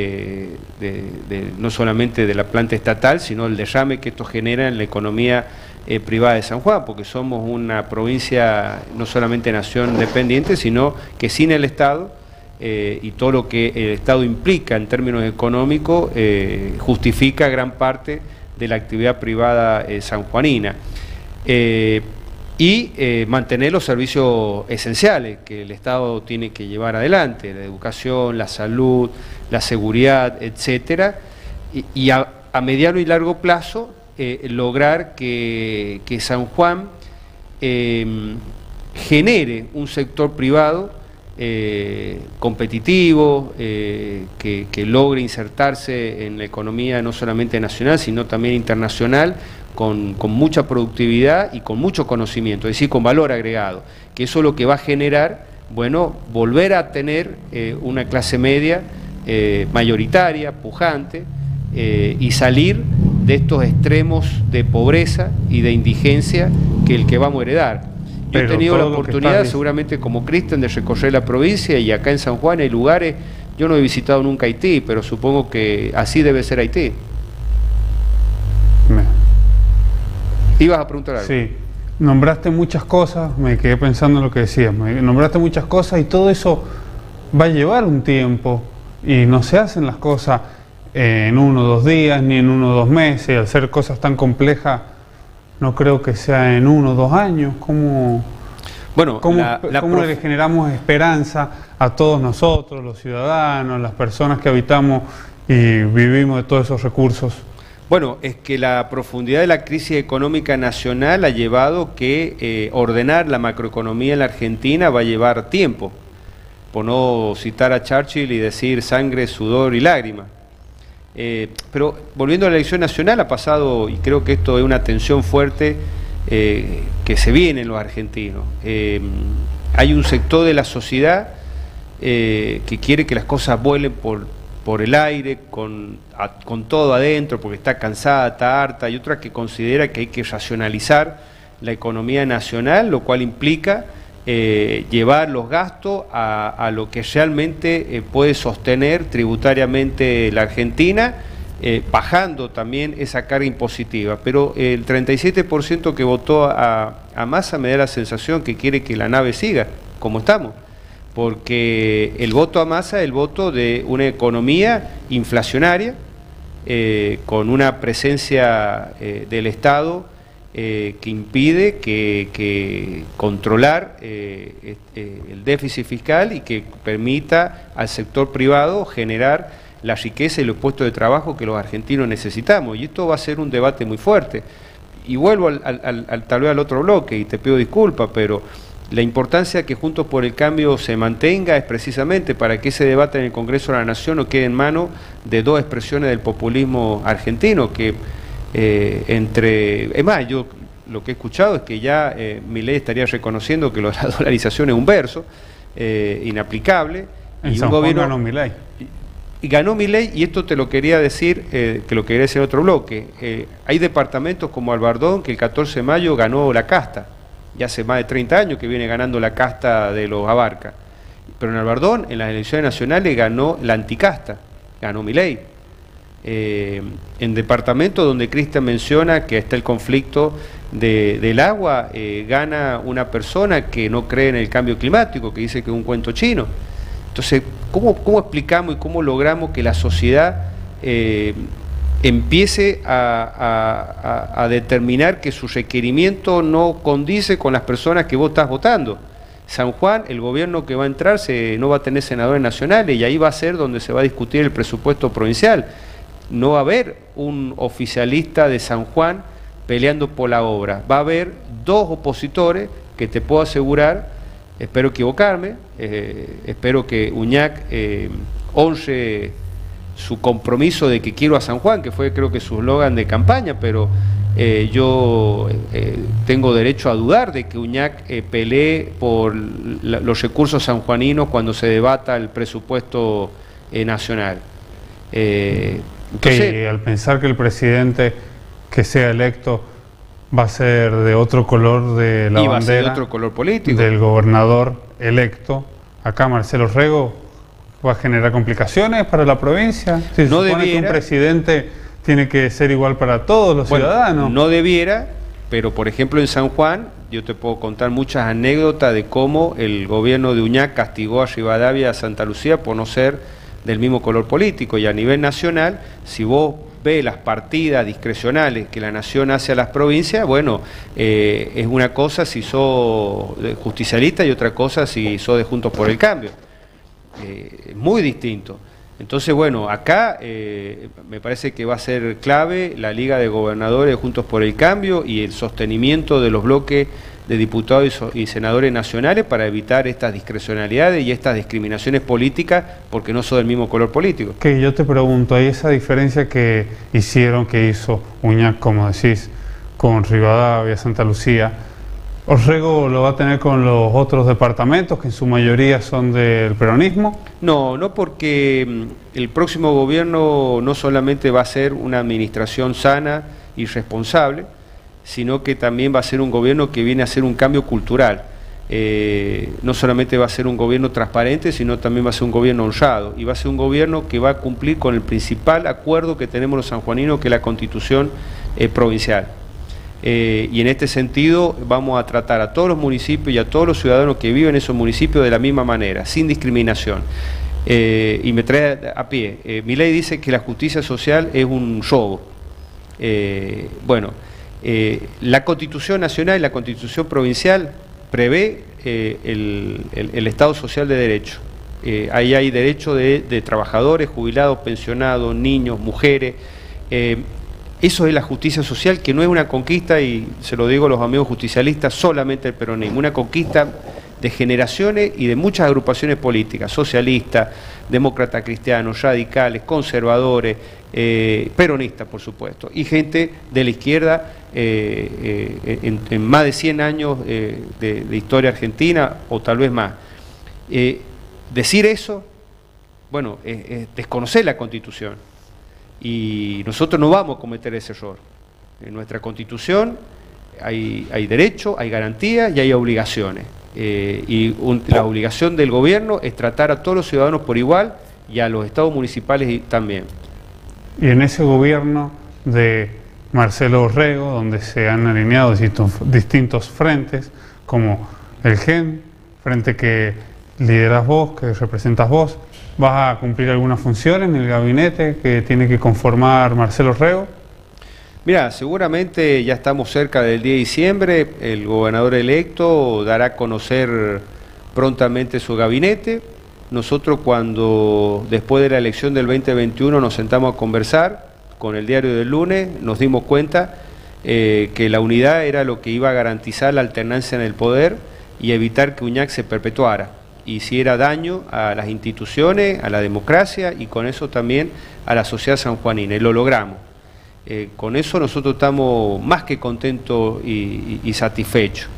no solamente de la planta estatal, sino el derrame que esto genera en la economía privada de San Juan, porque somos una provincia, no solamente nación dependiente, sino que sin el Estado y todo lo que el Estado implica en términos económicos justifica gran parte de la actividad privada sanjuanina. Y mantener los servicios esenciales que el Estado tiene que llevar adelante, la educación, la salud, la seguridad, etcétera, y a mediano y largo plazo lograr que San Juan genere un sector privado competitivo, que logre insertarse en la economía no solamente nacional, sino también internacional, con mucha productividad y con mucho conocimiento, es decir, con valor agregado, que eso es lo que va a generar, bueno, volver a tener una clase media mayoritaria, pujante, y salir de estos extremos de pobreza y de indigencia que el que vamos a heredar. Yo he tenido la oportunidad, seguramente como Cristian, de recorrer la provincia, y acá en San Juan hay lugares, yo no he visitado nunca Haití, pero supongo que así debe ser Haití. ¿Ibas a preguntar algo? Sí, nombraste muchas cosas, me quedé pensando en lo que decías, nombraste muchas cosas y todo eso va a llevar un tiempo y no se hacen las cosas en 1 o 2 días ni en 1 o 2 meses. Al ser cosas tan complejas, no creo que sea en 1 o 2 años. ¿Cómo le generamos esperanza a todos nosotros, los ciudadanos, las personas que habitamos y vivimos de todos esos recursos? Bueno, es que la profundidad de la crisis económica nacional ha llevado que ordenar la macroeconomía en la Argentina va a llevar tiempo, por no citar a Churchill y decir sangre, sudor y lágrimas. Pero volviendo a la elección nacional, ha pasado, y creo que esto es una tensión fuerte que se viene en los argentinos. Hay un sector de la sociedad que quiere que las cosas vuelen por el aire, con todo adentro, porque está cansada, está harta, y otra que considera que hay que racionalizar la economía nacional, lo cual implica llevar los gastos a lo que realmente puede sostener tributariamente la Argentina, bajando también esa carga impositiva. Pero el 37% que votó a Massa me da la sensación que quiere que la nave siga como estamos, porque el voto a Massa es el voto de una economía inflacionaria, con una presencia del Estado que impide que controlar el déficit fiscal y que permita al sector privado generar la riqueza y los puestos de trabajo que los argentinos necesitamos. Y esto va a ser un debate muy fuerte. Y vuelvo tal vez al otro bloque, y te pido disculpas, pero la importancia que Juntos por el Cambio se mantenga es precisamente para que ese debate en el Congreso de la Nación no quede en manos de 2 expresiones del populismo argentino, que es más, yo lo que he escuchado es que ya Milei estaría reconociendo que la dolarización es un verso inaplicable. En San Juan ganó Milei. Y ganó Milei, y esto te lo quería decir, que lo quería decir en otro bloque. Hay departamentos como Albardón que el 14 de mayo ganó la casta, ya hace más de 30 años que viene ganando la casta de los Abarca. Pero en Albardón, en las elecciones nacionales, ganó la anticasta, ganó Milei. En departamentos donde Cristian menciona que está el conflicto del agua, gana una persona que no cree en el cambio climático, que dice que es un cuento chino. Entonces, ¿cómo explicamos y cómo logramos que la sociedad empiece a determinar que su requerimiento no condice con las personas que vos estás votando? San Juan, el gobierno que va a entrar no va a tener senadores nacionales, y ahí va a ser donde se va a discutir el presupuesto provincial. No va a haber un oficialista de San Juan peleando por la obra. Va a haber 2 opositores que te puedo asegurar, espero equivocarme, espero que Uñac honre su compromiso de que quiero a San Juan, que fue creo que su eslogan de campaña, pero yo tengo derecho a dudar de que Uñac pelee por los recursos sanjuaninos cuando se debata el presupuesto nacional. Entonces, al pensar que el presidente que sea electo va a ser de otro color de la bandera, va a ser de otro color político, del gobernador electo, acá Marcelo Rego, ¿va a generar complicaciones para la provincia? Si no se supone que un presidente tiene que ser igual para todos los ciudadanos. No debiera, pero por ejemplo en San Juan, yo te puedo contar muchas anécdotas de cómo el gobierno de Uñac castigó a Rivadavia y a Santa Lucía por no ser del mismo color político. Y a nivel nacional, si vos ves las partidas discrecionales que la Nación hace a las provincias, bueno, es una cosa si sos justicialista y otra cosa si sos de Juntos por el Cambio. Muy distinto. Entonces, bueno, acá me parece que va a ser clave la Liga de Gobernadores de Juntos por el Cambio y el sostenimiento de los bloques de diputados y senadores nacionales para evitar estas discrecionalidades y estas discriminaciones políticas porque no son del mismo color político. Que yo te pregunto, ¿hay esa diferencia que hizo Uñac, como decís, con Rivadavia, Santa Lucía? ¿Orrego lo va a tener con los otros departamentos que en su mayoría son del peronismo? No porque el próximo gobierno no solamente va a ser una administración sana y responsable, sino que también va a ser un gobierno que viene a hacer un cambio cultural. No solamente va a ser un gobierno transparente, sino también va a ser un gobierno honrado, y va a ser un gobierno que va a cumplir con el principal acuerdo que tenemos los sanjuaninos, que es la Constitución provincial. y en este sentido vamos a tratar a todos los municipios y a todos los ciudadanos que viven en esos municipios de la misma manera, sin discriminación. Y me trae a pie, Milei dice que la justicia social es un robo. La Constitución Nacional y la Constitución Provincial prevé el Estado Social de Derecho. Ahí hay derecho de trabajadores, jubilados, pensionados, niños, mujeres. Eso es la justicia social, que no es una conquista, y se lo digo a los amigos justicialistas, solamente el peronismo, una conquista de generaciones y de muchas agrupaciones políticas, socialistas, demócratas cristianos, radicales, conservadores, peronistas, por supuesto, y gente de la izquierda en más de 100 años de historia argentina, o tal vez más. Decir eso, bueno, es desconocer la Constitución, y nosotros no vamos a cometer ese error. En nuestra Constitución hay derecho, hay garantías y hay obligaciones. La obligación del gobierno es tratar a todos los ciudadanos por igual, y a los estados municipales también. Y en ese gobierno de Marcelo Orrego, donde se han alineado distintos frentes, como el GEN, frente que lideras vos, que representas vos, ¿vas a cumplir alguna función en el gabinete que tiene que conformar Marcelo Orrego? Mira, seguramente ya estamos cerca del 10 de diciembre, el gobernador electo dará a conocer prontamente su gabinete. Nosotros, cuando después de la elección del 2021 nos sentamos a conversar con el diario del lunes, nos dimos cuenta que la unidad era lo que iba a garantizar la alternancia en el poder y evitar que Uñac se perpetuara y hiciera daño a las instituciones, a la democracia y con eso también a la sociedad sanjuanina, y lo logramos. Con eso nosotros estamos más que contentos y satisfechos.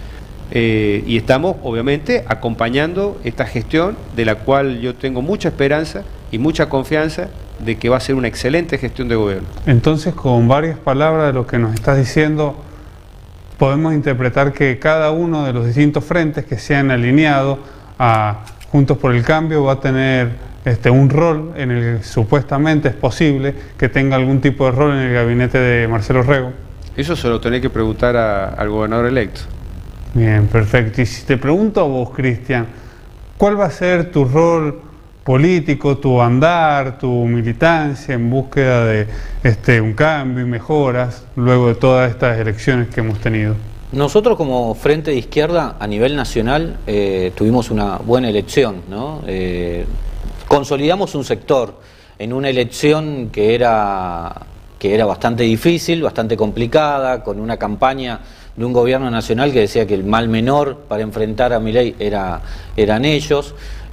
Y estamos, obviamente, acompañando esta gestión, de la cual yo tengo mucha esperanza y mucha confianza de que va a ser una excelente gestión de gobierno. Entonces, con varias palabras de lo que nos estás diciendo, podemos interpretar que cada uno de los distintos frentes que se han alineado a Juntos por el Cambio va a tener un rol en el que supuestamente es posible que tenga algún tipo de rol en el gabinete de Marcelo Orrego. Eso se lo tenés que preguntar al gobernador electo. Bien, perfecto. Y si te pregunto a vos, Cristian, ¿cuál va a ser tu rol político, tu andar, tu militancia en búsqueda de un cambio y mejoras luego de todas estas elecciones que hemos tenido? Nosotros, como Frente de Izquierda a nivel nacional, tuvimos una buena elección, ¿no? Consolidamos un sector en una elección que era bastante difícil, bastante complicada, con una campaña de un gobierno nacional que decía que el mal menor para enfrentar a Milei eran ellos.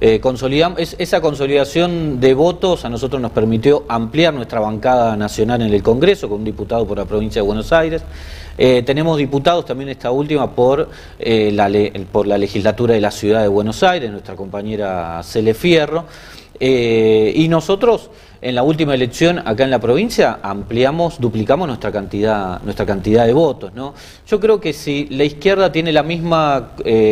Esa consolidación de votos a nosotros nos permitió ampliar nuestra bancada nacional en el Congreso, con un diputado por la provincia de Buenos Aires. Tenemos diputados también esta última por la legislatura de la ciudad de Buenos Aires, nuestra compañera Cele Fierro. Y nosotros en la última elección acá en la provincia duplicamos nuestra cantidad de votos, ¿no? Yo creo que si la izquierda tiene la misma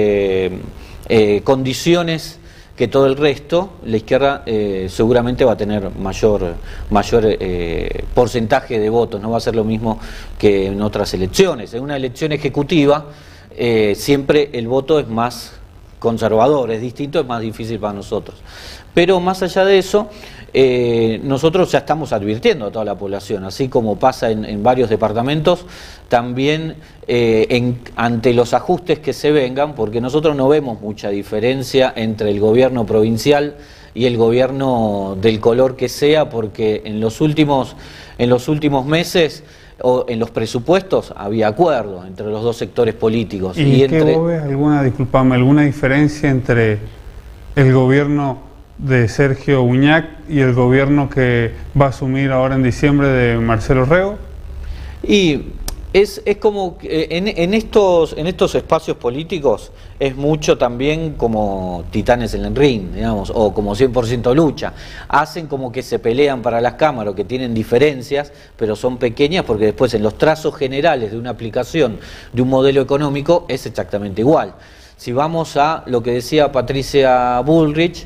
condiciones que todo el resto, la izquierda seguramente va a tener mayor porcentaje de votos, no va a ser lo mismo que en otras elecciones. En una elección ejecutiva siempre el voto es más conservador, es distinto, es más difícil para nosotros. Pero más allá de eso, nosotros ya estamos advirtiendo a toda la población, así como pasa en varios departamentos, también ante los ajustes que se vengan, porque nosotros no vemos mucha diferencia entre el gobierno provincial y el gobierno del color que sea, porque en los últimos meses o en los presupuestos había acuerdo entre los dos sectores políticos. ¿Y qué vos ves alguna diferencia entre el gobierno de Sergio Uñac y el gobierno que va a asumir ahora en diciembre de Marcelo Orrego? Y es como en estos espacios políticos es mucho también como titanes en el ring, digamos, o como 100% lucha. Hacen como que se pelean para las cámaras, que tienen diferencias, pero son pequeñas, porque después en los trazos generales de una aplicación de un modelo económico es exactamente igual. Si vamos a lo que decía Patricia Bullrich,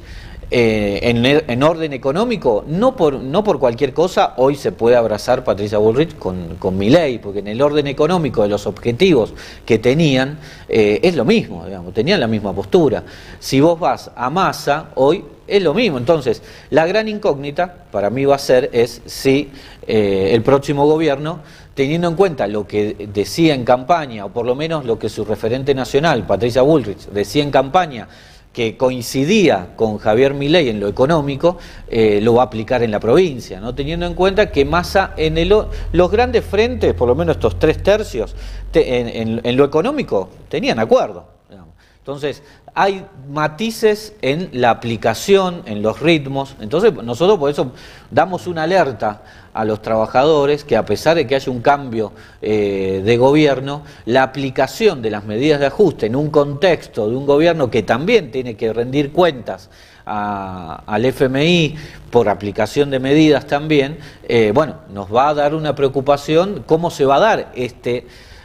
En orden económico, no por cualquier cosa, hoy se puede abrazar Patricia Bullrich con Milei, porque en el orden económico de los objetivos que tenían, es lo mismo, digamos, tenían la misma postura. Si vos vas a Massa, hoy es lo mismo. Entonces, la gran incógnita para mí va a ser si el próximo gobierno, teniendo en cuenta lo que decía en campaña, o por lo menos lo que su referente nacional, Patricia Bullrich, decía en campaña, que coincidía con Javier Milei en lo económico, lo va a aplicar en la provincia, ¿no? Teniendo en cuenta que Massa en los grandes frentes, por lo menos estos 3/3, en lo económico, tenían acuerdo, digamos. Entonces, hay matices en la aplicación, en los ritmos. Entonces, nosotros por eso damos una alerta a los trabajadores que, a pesar de que haya un cambio de gobierno, la aplicación de las medidas de ajuste en un contexto de un gobierno que también tiene que rendir cuentas al FMI por aplicación de medidas también, bueno, nos va a dar una preocupación cómo se va a dar este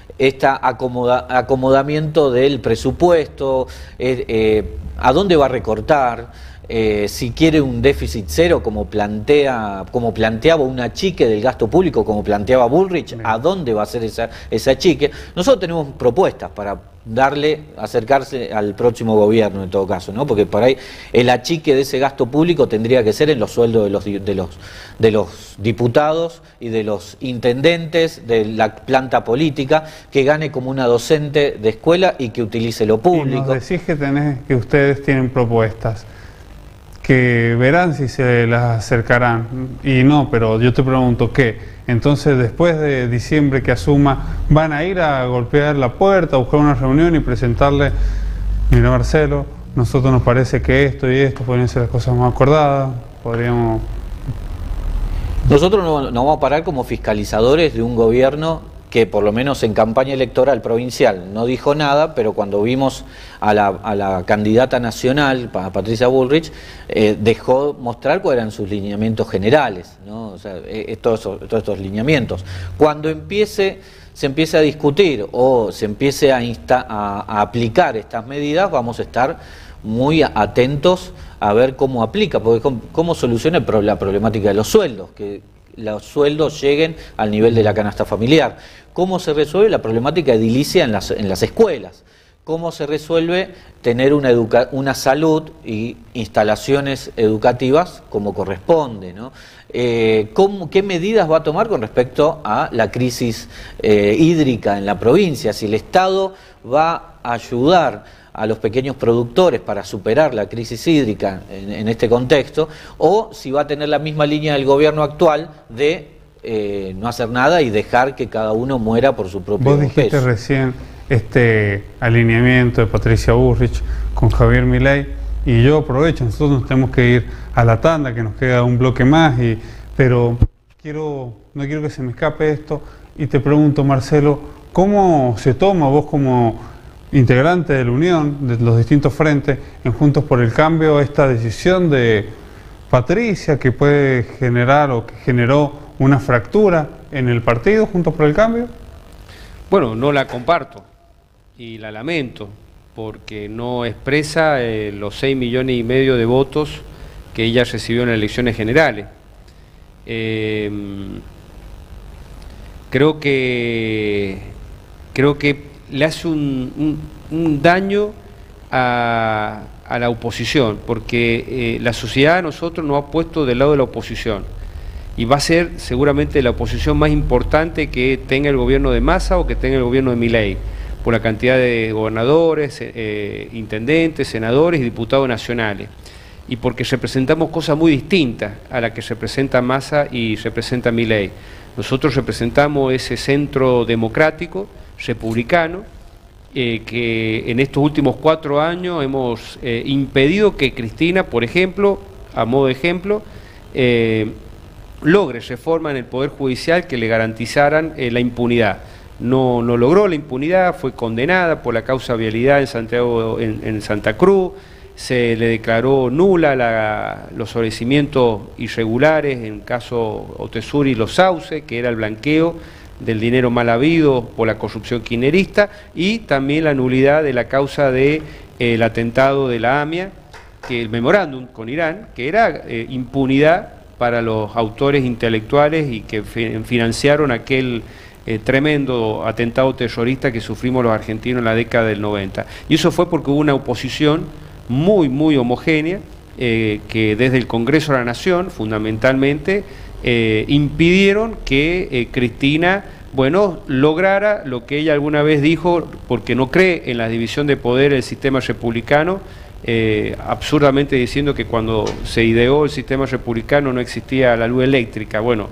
acomodamiento del presupuesto, a dónde va a recortar, si quiere un déficit cero como planteaba un achique del gasto público, como planteaba Bullrich, a dónde va a ser ese achique. Nosotros tenemos propuestas para acercarse al próximo gobierno en todo caso, ¿no? Porque por ahí el achique de ese gasto público tendría que ser en los sueldos de los diputados y de los intendentes de la planta política, que gane como una docente de escuela y que utilice lo público. Y nos decís que ustedes tienen propuestas, que verán si se las acercarán, y no, pero yo te pregunto, ¿qué? Entonces, después de diciembre que asuma, ¿van a ir a golpear la puerta, a buscar una reunión y presentarle, mira Marcelo, nosotros nos parece que esto y esto podrían ser las cosas más acordadas, podríamos... Nosotros no vamos a parar como fiscalizadores de un gobierno que, por lo menos en campaña electoral provincial, no dijo nada, pero cuando vimos a la candidata nacional, Patricia Bullrich, dejó mostrar cuáles eran sus lineamientos generales, ¿no? O sea, todos estos lineamientos. Cuando se empiece a discutir o se empiece a aplicar estas medidas, vamos a estar muy atentos a ver cómo aplica, porque cómo soluciona la problemática de los sueldos, que los sueldos lleguen al nivel de la canasta familiar. ¿Cómo se resuelve la problemática edilicia en las escuelas? ¿Cómo se resuelve tener una salud y instalaciones educativas como corresponde, ¿no? ¿Qué medidas va a tomar con respecto a la crisis hídrica en la provincia? Si el Estado va a ayudar a los pequeños productores para superar la crisis hídrica en este contexto, o si va a tener la misma línea del gobierno actual de no hacer nada y dejar que cada uno muera por su propio peso. Vos dijiste recién este alineamiento de Patricia Bullrich con Javier Milei, y yo aprovecho, nosotros nos tenemos que ir a la tanda, que nos queda un bloque más, pero no quiero que se me escape esto, y te pregunto, Marcelo, ¿cómo se toma vos como integrante de la Unión, de los distintos frentes, en Juntos por el Cambio, esta decisión de Patricia que puede generar o que generó una fractura en el partido Juntos por el Cambio? Bueno, no la comparto y la lamento, porque no expresa los 6,5 millones de votos que ella recibió en las elecciones generales. Creo que le hace un daño a la oposición, porque la sociedad a nosotros nos ha puesto del lado de la oposición, y va a ser seguramente la oposición más importante que tenga el gobierno de Massa o que tenga el gobierno de Milei, por la cantidad de gobernadores, intendentes, senadores y diputados nacionales, y porque representamos cosas muy distintas a las que representa Massa y representa Milei. Nosotros representamos ese centro democrático, republicano, que en estos últimos 4 años hemos impedido que Cristina, por ejemplo, a modo de ejemplo, logre reforma en el Poder Judicial que le garantizaran la impunidad. No logró la impunidad, fue condenada por la causa vialidad en Santa Cruz, se le declaró nula los sobrecimientos irregulares en caso Otesuri y Los Sauces, que era el blanqueo del dinero mal habido por la corrupción kirchnerista, y también la nulidad de la causa del atentado de la AMIA que el memorándum con Irán, que era impunidad para los autores intelectuales y que financiaron aquel tremendo atentado terrorista que sufrimos los argentinos en la década del 90. Y eso fue porque hubo una oposición muy, muy homogénea, que desde el Congreso de la Nación, fundamentalmente, impidieron que Cristina, bueno, lograra lo que ella alguna vez dijo, porque no cree en la división de poder del sistema republicano, absurdamente diciendo que cuando se ideó el sistema republicano no existía la luz eléctrica. Bueno,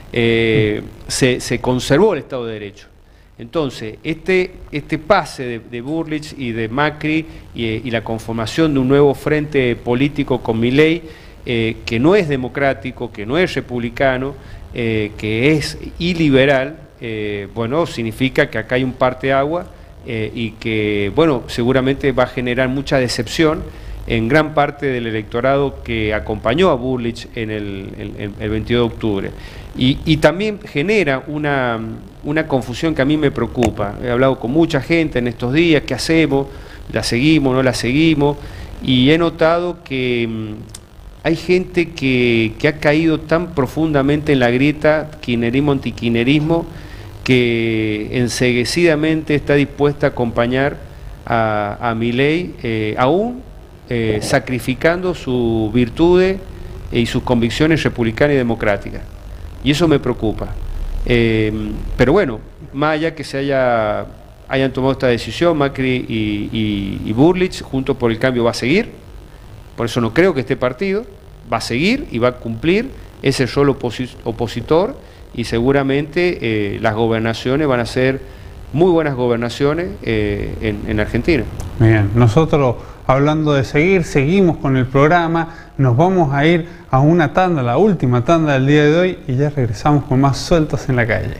se conservó el Estado de Derecho. Entonces, este pase de Bullrich y de Macri y la conformación de un nuevo frente político con Milei, que no es democrático, que no es republicano, que es iliberal, bueno, significa que acá hay un parteaguas y que, bueno, seguramente va a generar mucha decepción en gran parte del electorado que acompañó a Bullrich en el 22 de octubre. Y también genera una confusión que a mí me preocupa. He hablado con mucha gente en estos días, ¿qué hacemos? ¿La seguimos, no la seguimos? Y he notado que hay gente que ha caído tan profundamente en la grieta kirchnerismo-antikinerismo que enceguecidamente está dispuesta a acompañar a Milei, aún sacrificando sus virtudes y sus convicciones republicanas y democráticas. Y eso me preocupa. Pero bueno, más allá que hayan tomado esta decisión, Macri y Bullrich, Juntos por el Cambio va a seguir. Por eso no creo que este partido va a seguir y va a cumplir ese rol opositor, y seguramente las gobernaciones van a ser muy buenas gobernaciones en Argentina. Bien, nosotros hablando de seguir, seguimos con el programa, nos vamos a ir a una tanda, la última tanda del día de hoy, y ya regresamos con más Sueltos en la Calle.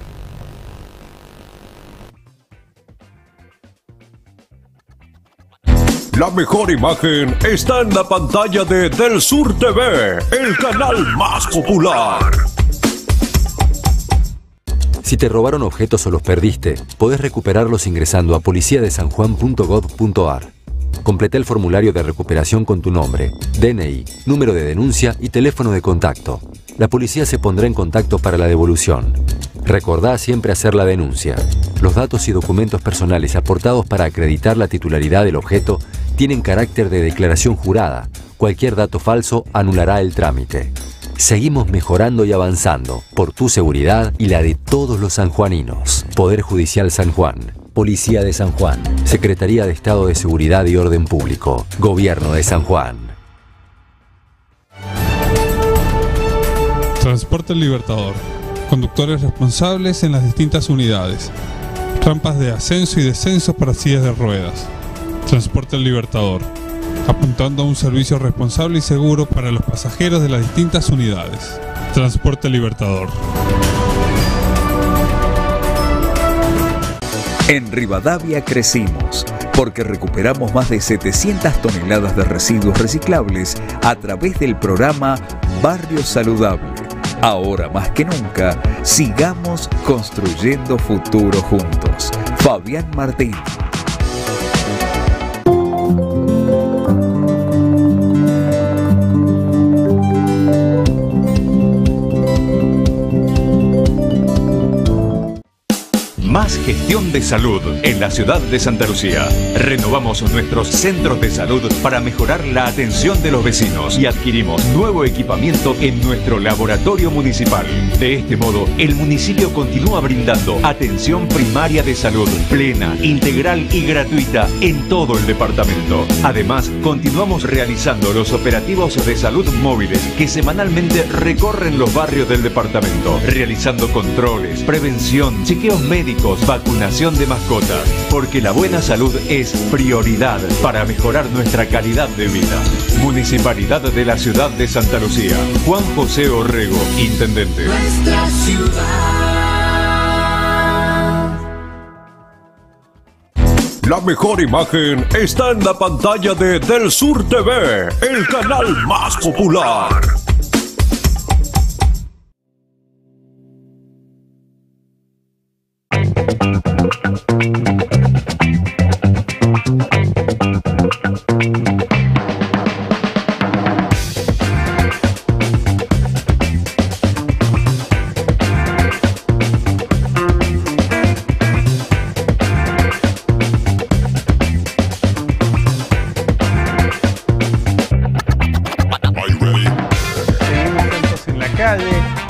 La mejor imagen está en la pantalla de Del Sur TV, el canal más popular. Si te robaron objetos o los perdiste, podés recuperarlos ingresando a policiadesanjuan.gov.ar. Completa el formulario de recuperación con tu nombre, DNI, número de denuncia y teléfono de contacto. La policía se pondrá en contacto para la devolución. Recordá siempre hacer la denuncia. Los datos y documentos personales aportados para acreditar la titularidad del objeto tienen carácter de declaración jurada. Cualquier dato falso anulará el trámite. Seguimos mejorando y avanzando por tu seguridad y la de todos los sanjuaninos. Poder Judicial San Juan. Policía de San Juan. Secretaría de Estado de Seguridad y Orden Público. Gobierno de San Juan. Transporte El Libertador. Conductores responsables en las distintas unidades. Rampas de ascenso y descenso para sillas de ruedas. Transporte El Libertador. Apuntando a un servicio responsable y seguro para los pasajeros de las distintas unidades. Transporte Libertador. En Rivadavia crecimos, porque recuperamos más de 700 toneladas de residuos reciclables a través del programa Barrio Saludable. Ahora más que nunca, sigamos construyendo futuro juntos. Fabián Martín. Más gestión de salud en la ciudad de Santa Lucía. Renovamos nuestros centros de salud para mejorar la atención de los vecinos y adquirimos nuevo equipamiento en nuestro laboratorio municipal. De este modo, el municipio continúa brindando atención primaria de salud plena, integral y gratuita en todo el departamento. Además, continuamos realizando los operativos de salud móviles que semanalmente recorren los barrios del departamento, realizando controles, prevención, chequeos médicos, vacunación de mascotas, porque la buena salud es prioridad para mejorar nuestra calidad de vida. Municipalidad de la ciudad de Santa Lucía. Juan José Orrego, Intendente. Nuestra ciudad. La mejor imagen está en la pantalla de Del Sur TV, el canal más popular.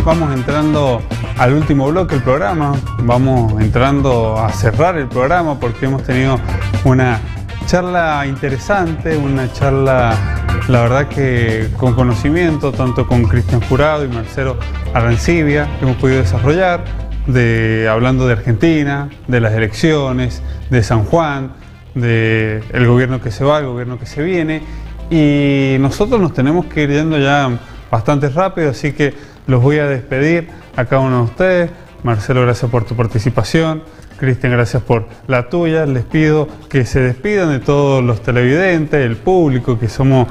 vamos entrando al último bloque del programa, vamos entrando a cerrar el programa porque hemos tenido una charla interesante, una charla, la verdad que con conocimiento, tanto con Cristian Jurado y Marcelo Arancibia, que hemos podido desarrollar, hablando de Argentina, de las elecciones, de San Juan, del gobierno que se va, el gobierno que se viene, y nosotros nos tenemos que ir yendo ya bastante rápido, así que los voy a despedir a cada uno de ustedes. Marcelo, gracias por tu participación. Cristian, gracias por la tuya. Les pido que se despidan de todos los televidentes, el público, que somos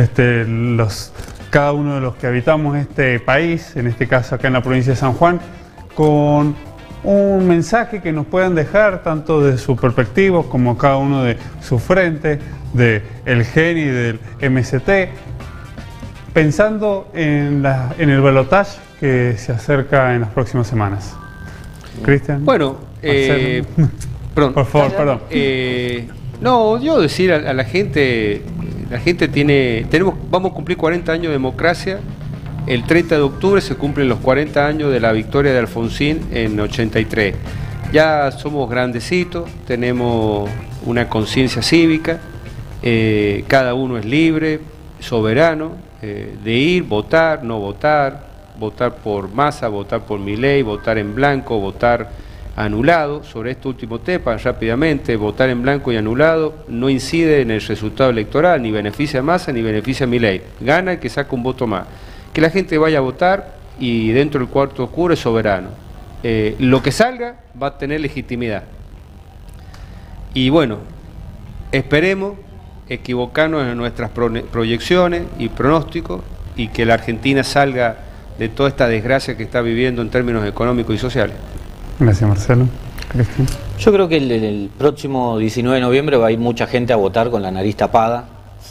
cada uno de los que habitamos este país, en este caso acá en la provincia de San Juan, con un mensaje que nos puedan dejar tanto de su perspectiva como cada uno de su frente, del GENI y del MST, pensando en el balotaje que se acerca en las próximas semanas. Cristian. Bueno, perdón. Por favor, perdón. No, yo decir a la gente vamos a cumplir 40 años de democracia. El 30 de octubre se cumplen los 40 años de la victoria de Alfonsín en 83. Ya somos grandecitos, tenemos una conciencia cívica, cada uno es libre, soberano, de ir, votar, no votar, votar por Massa, votar por Milei, votar en blanco, votar anulado. Sobre este último tema, rápidamente, votar en blanco y anulado no incide en el resultado electoral, ni beneficia a Massa ni beneficia a Milei. Gana el que saca un voto más. Que la gente vaya a votar y dentro del cuarto oscuro es soberano. Lo que salga va a tener legitimidad. Y bueno, esperemos equivocarnos en nuestras proyecciones y pronósticos y que la Argentina salga de toda esta desgracia que está viviendo en términos económicos y sociales. Gracias, Marcelo. Cristian. Yo creo que el próximo 19 de noviembre va a ir mucha gente a votar con la nariz tapada,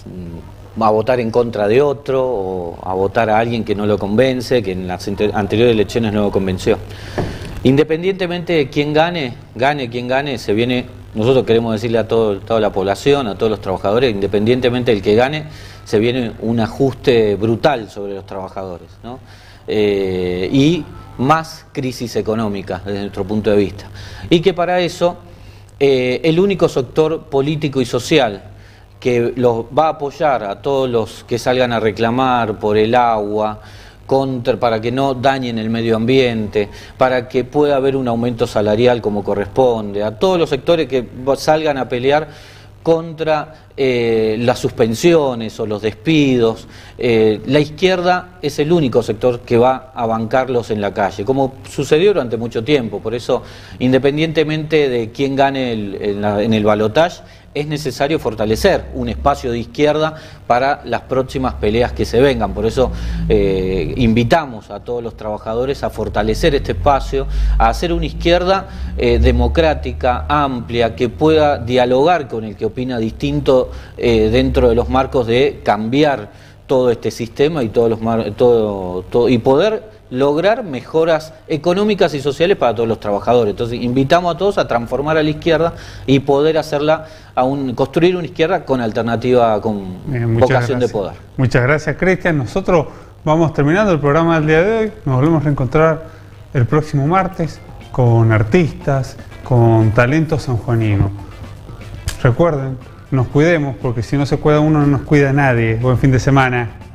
a votar en contra de otro o a votar a alguien que no lo convence, que en las anteriores elecciones no lo convenció. Independientemente de quién gane quien gane, se viene, nosotros queremos decirle a toda la población, a todos los trabajadores, independientemente del que gane, se viene un ajuste brutal sobre los trabajadores, ¿no? Y más crisis económica desde nuestro punto de vista. Y que para eso el único sector político y social que los va a apoyar a todos los que salgan a reclamar por el agua, para que no dañen el medio ambiente, para que pueda haber un aumento salarial como corresponde, a todos los sectores que salgan a pelear contra las suspensiones o los despidos. La izquierda es el único sector que va a bancarlos en la calle, como sucedió durante mucho tiempo. Por eso, independientemente de quién gane en el balotaje, es necesario fortalecer un espacio de izquierda para las próximas peleas que se vengan. Por eso invitamos a todos los trabajadores a fortalecer este espacio, a hacer una izquierda democrática, amplia, que pueda dialogar con el que opina distinto dentro de los marcos de cambiar todo este sistema y y poder lograr mejoras económicas y sociales para todos los trabajadores. Entonces invitamos a todos a transformar a la izquierda y poder hacerla, construir una izquierda con alternativa, con vocación de poder. Muchas gracias, Cristian. Nosotros vamos terminando el programa del día de hoy. Nos volvemos a reencontrar el próximo martes con artistas, con talento sanjuanino. Recuerden, nos cuidemos, porque si no se cuida uno no nos cuida nadie. Buen fin de semana.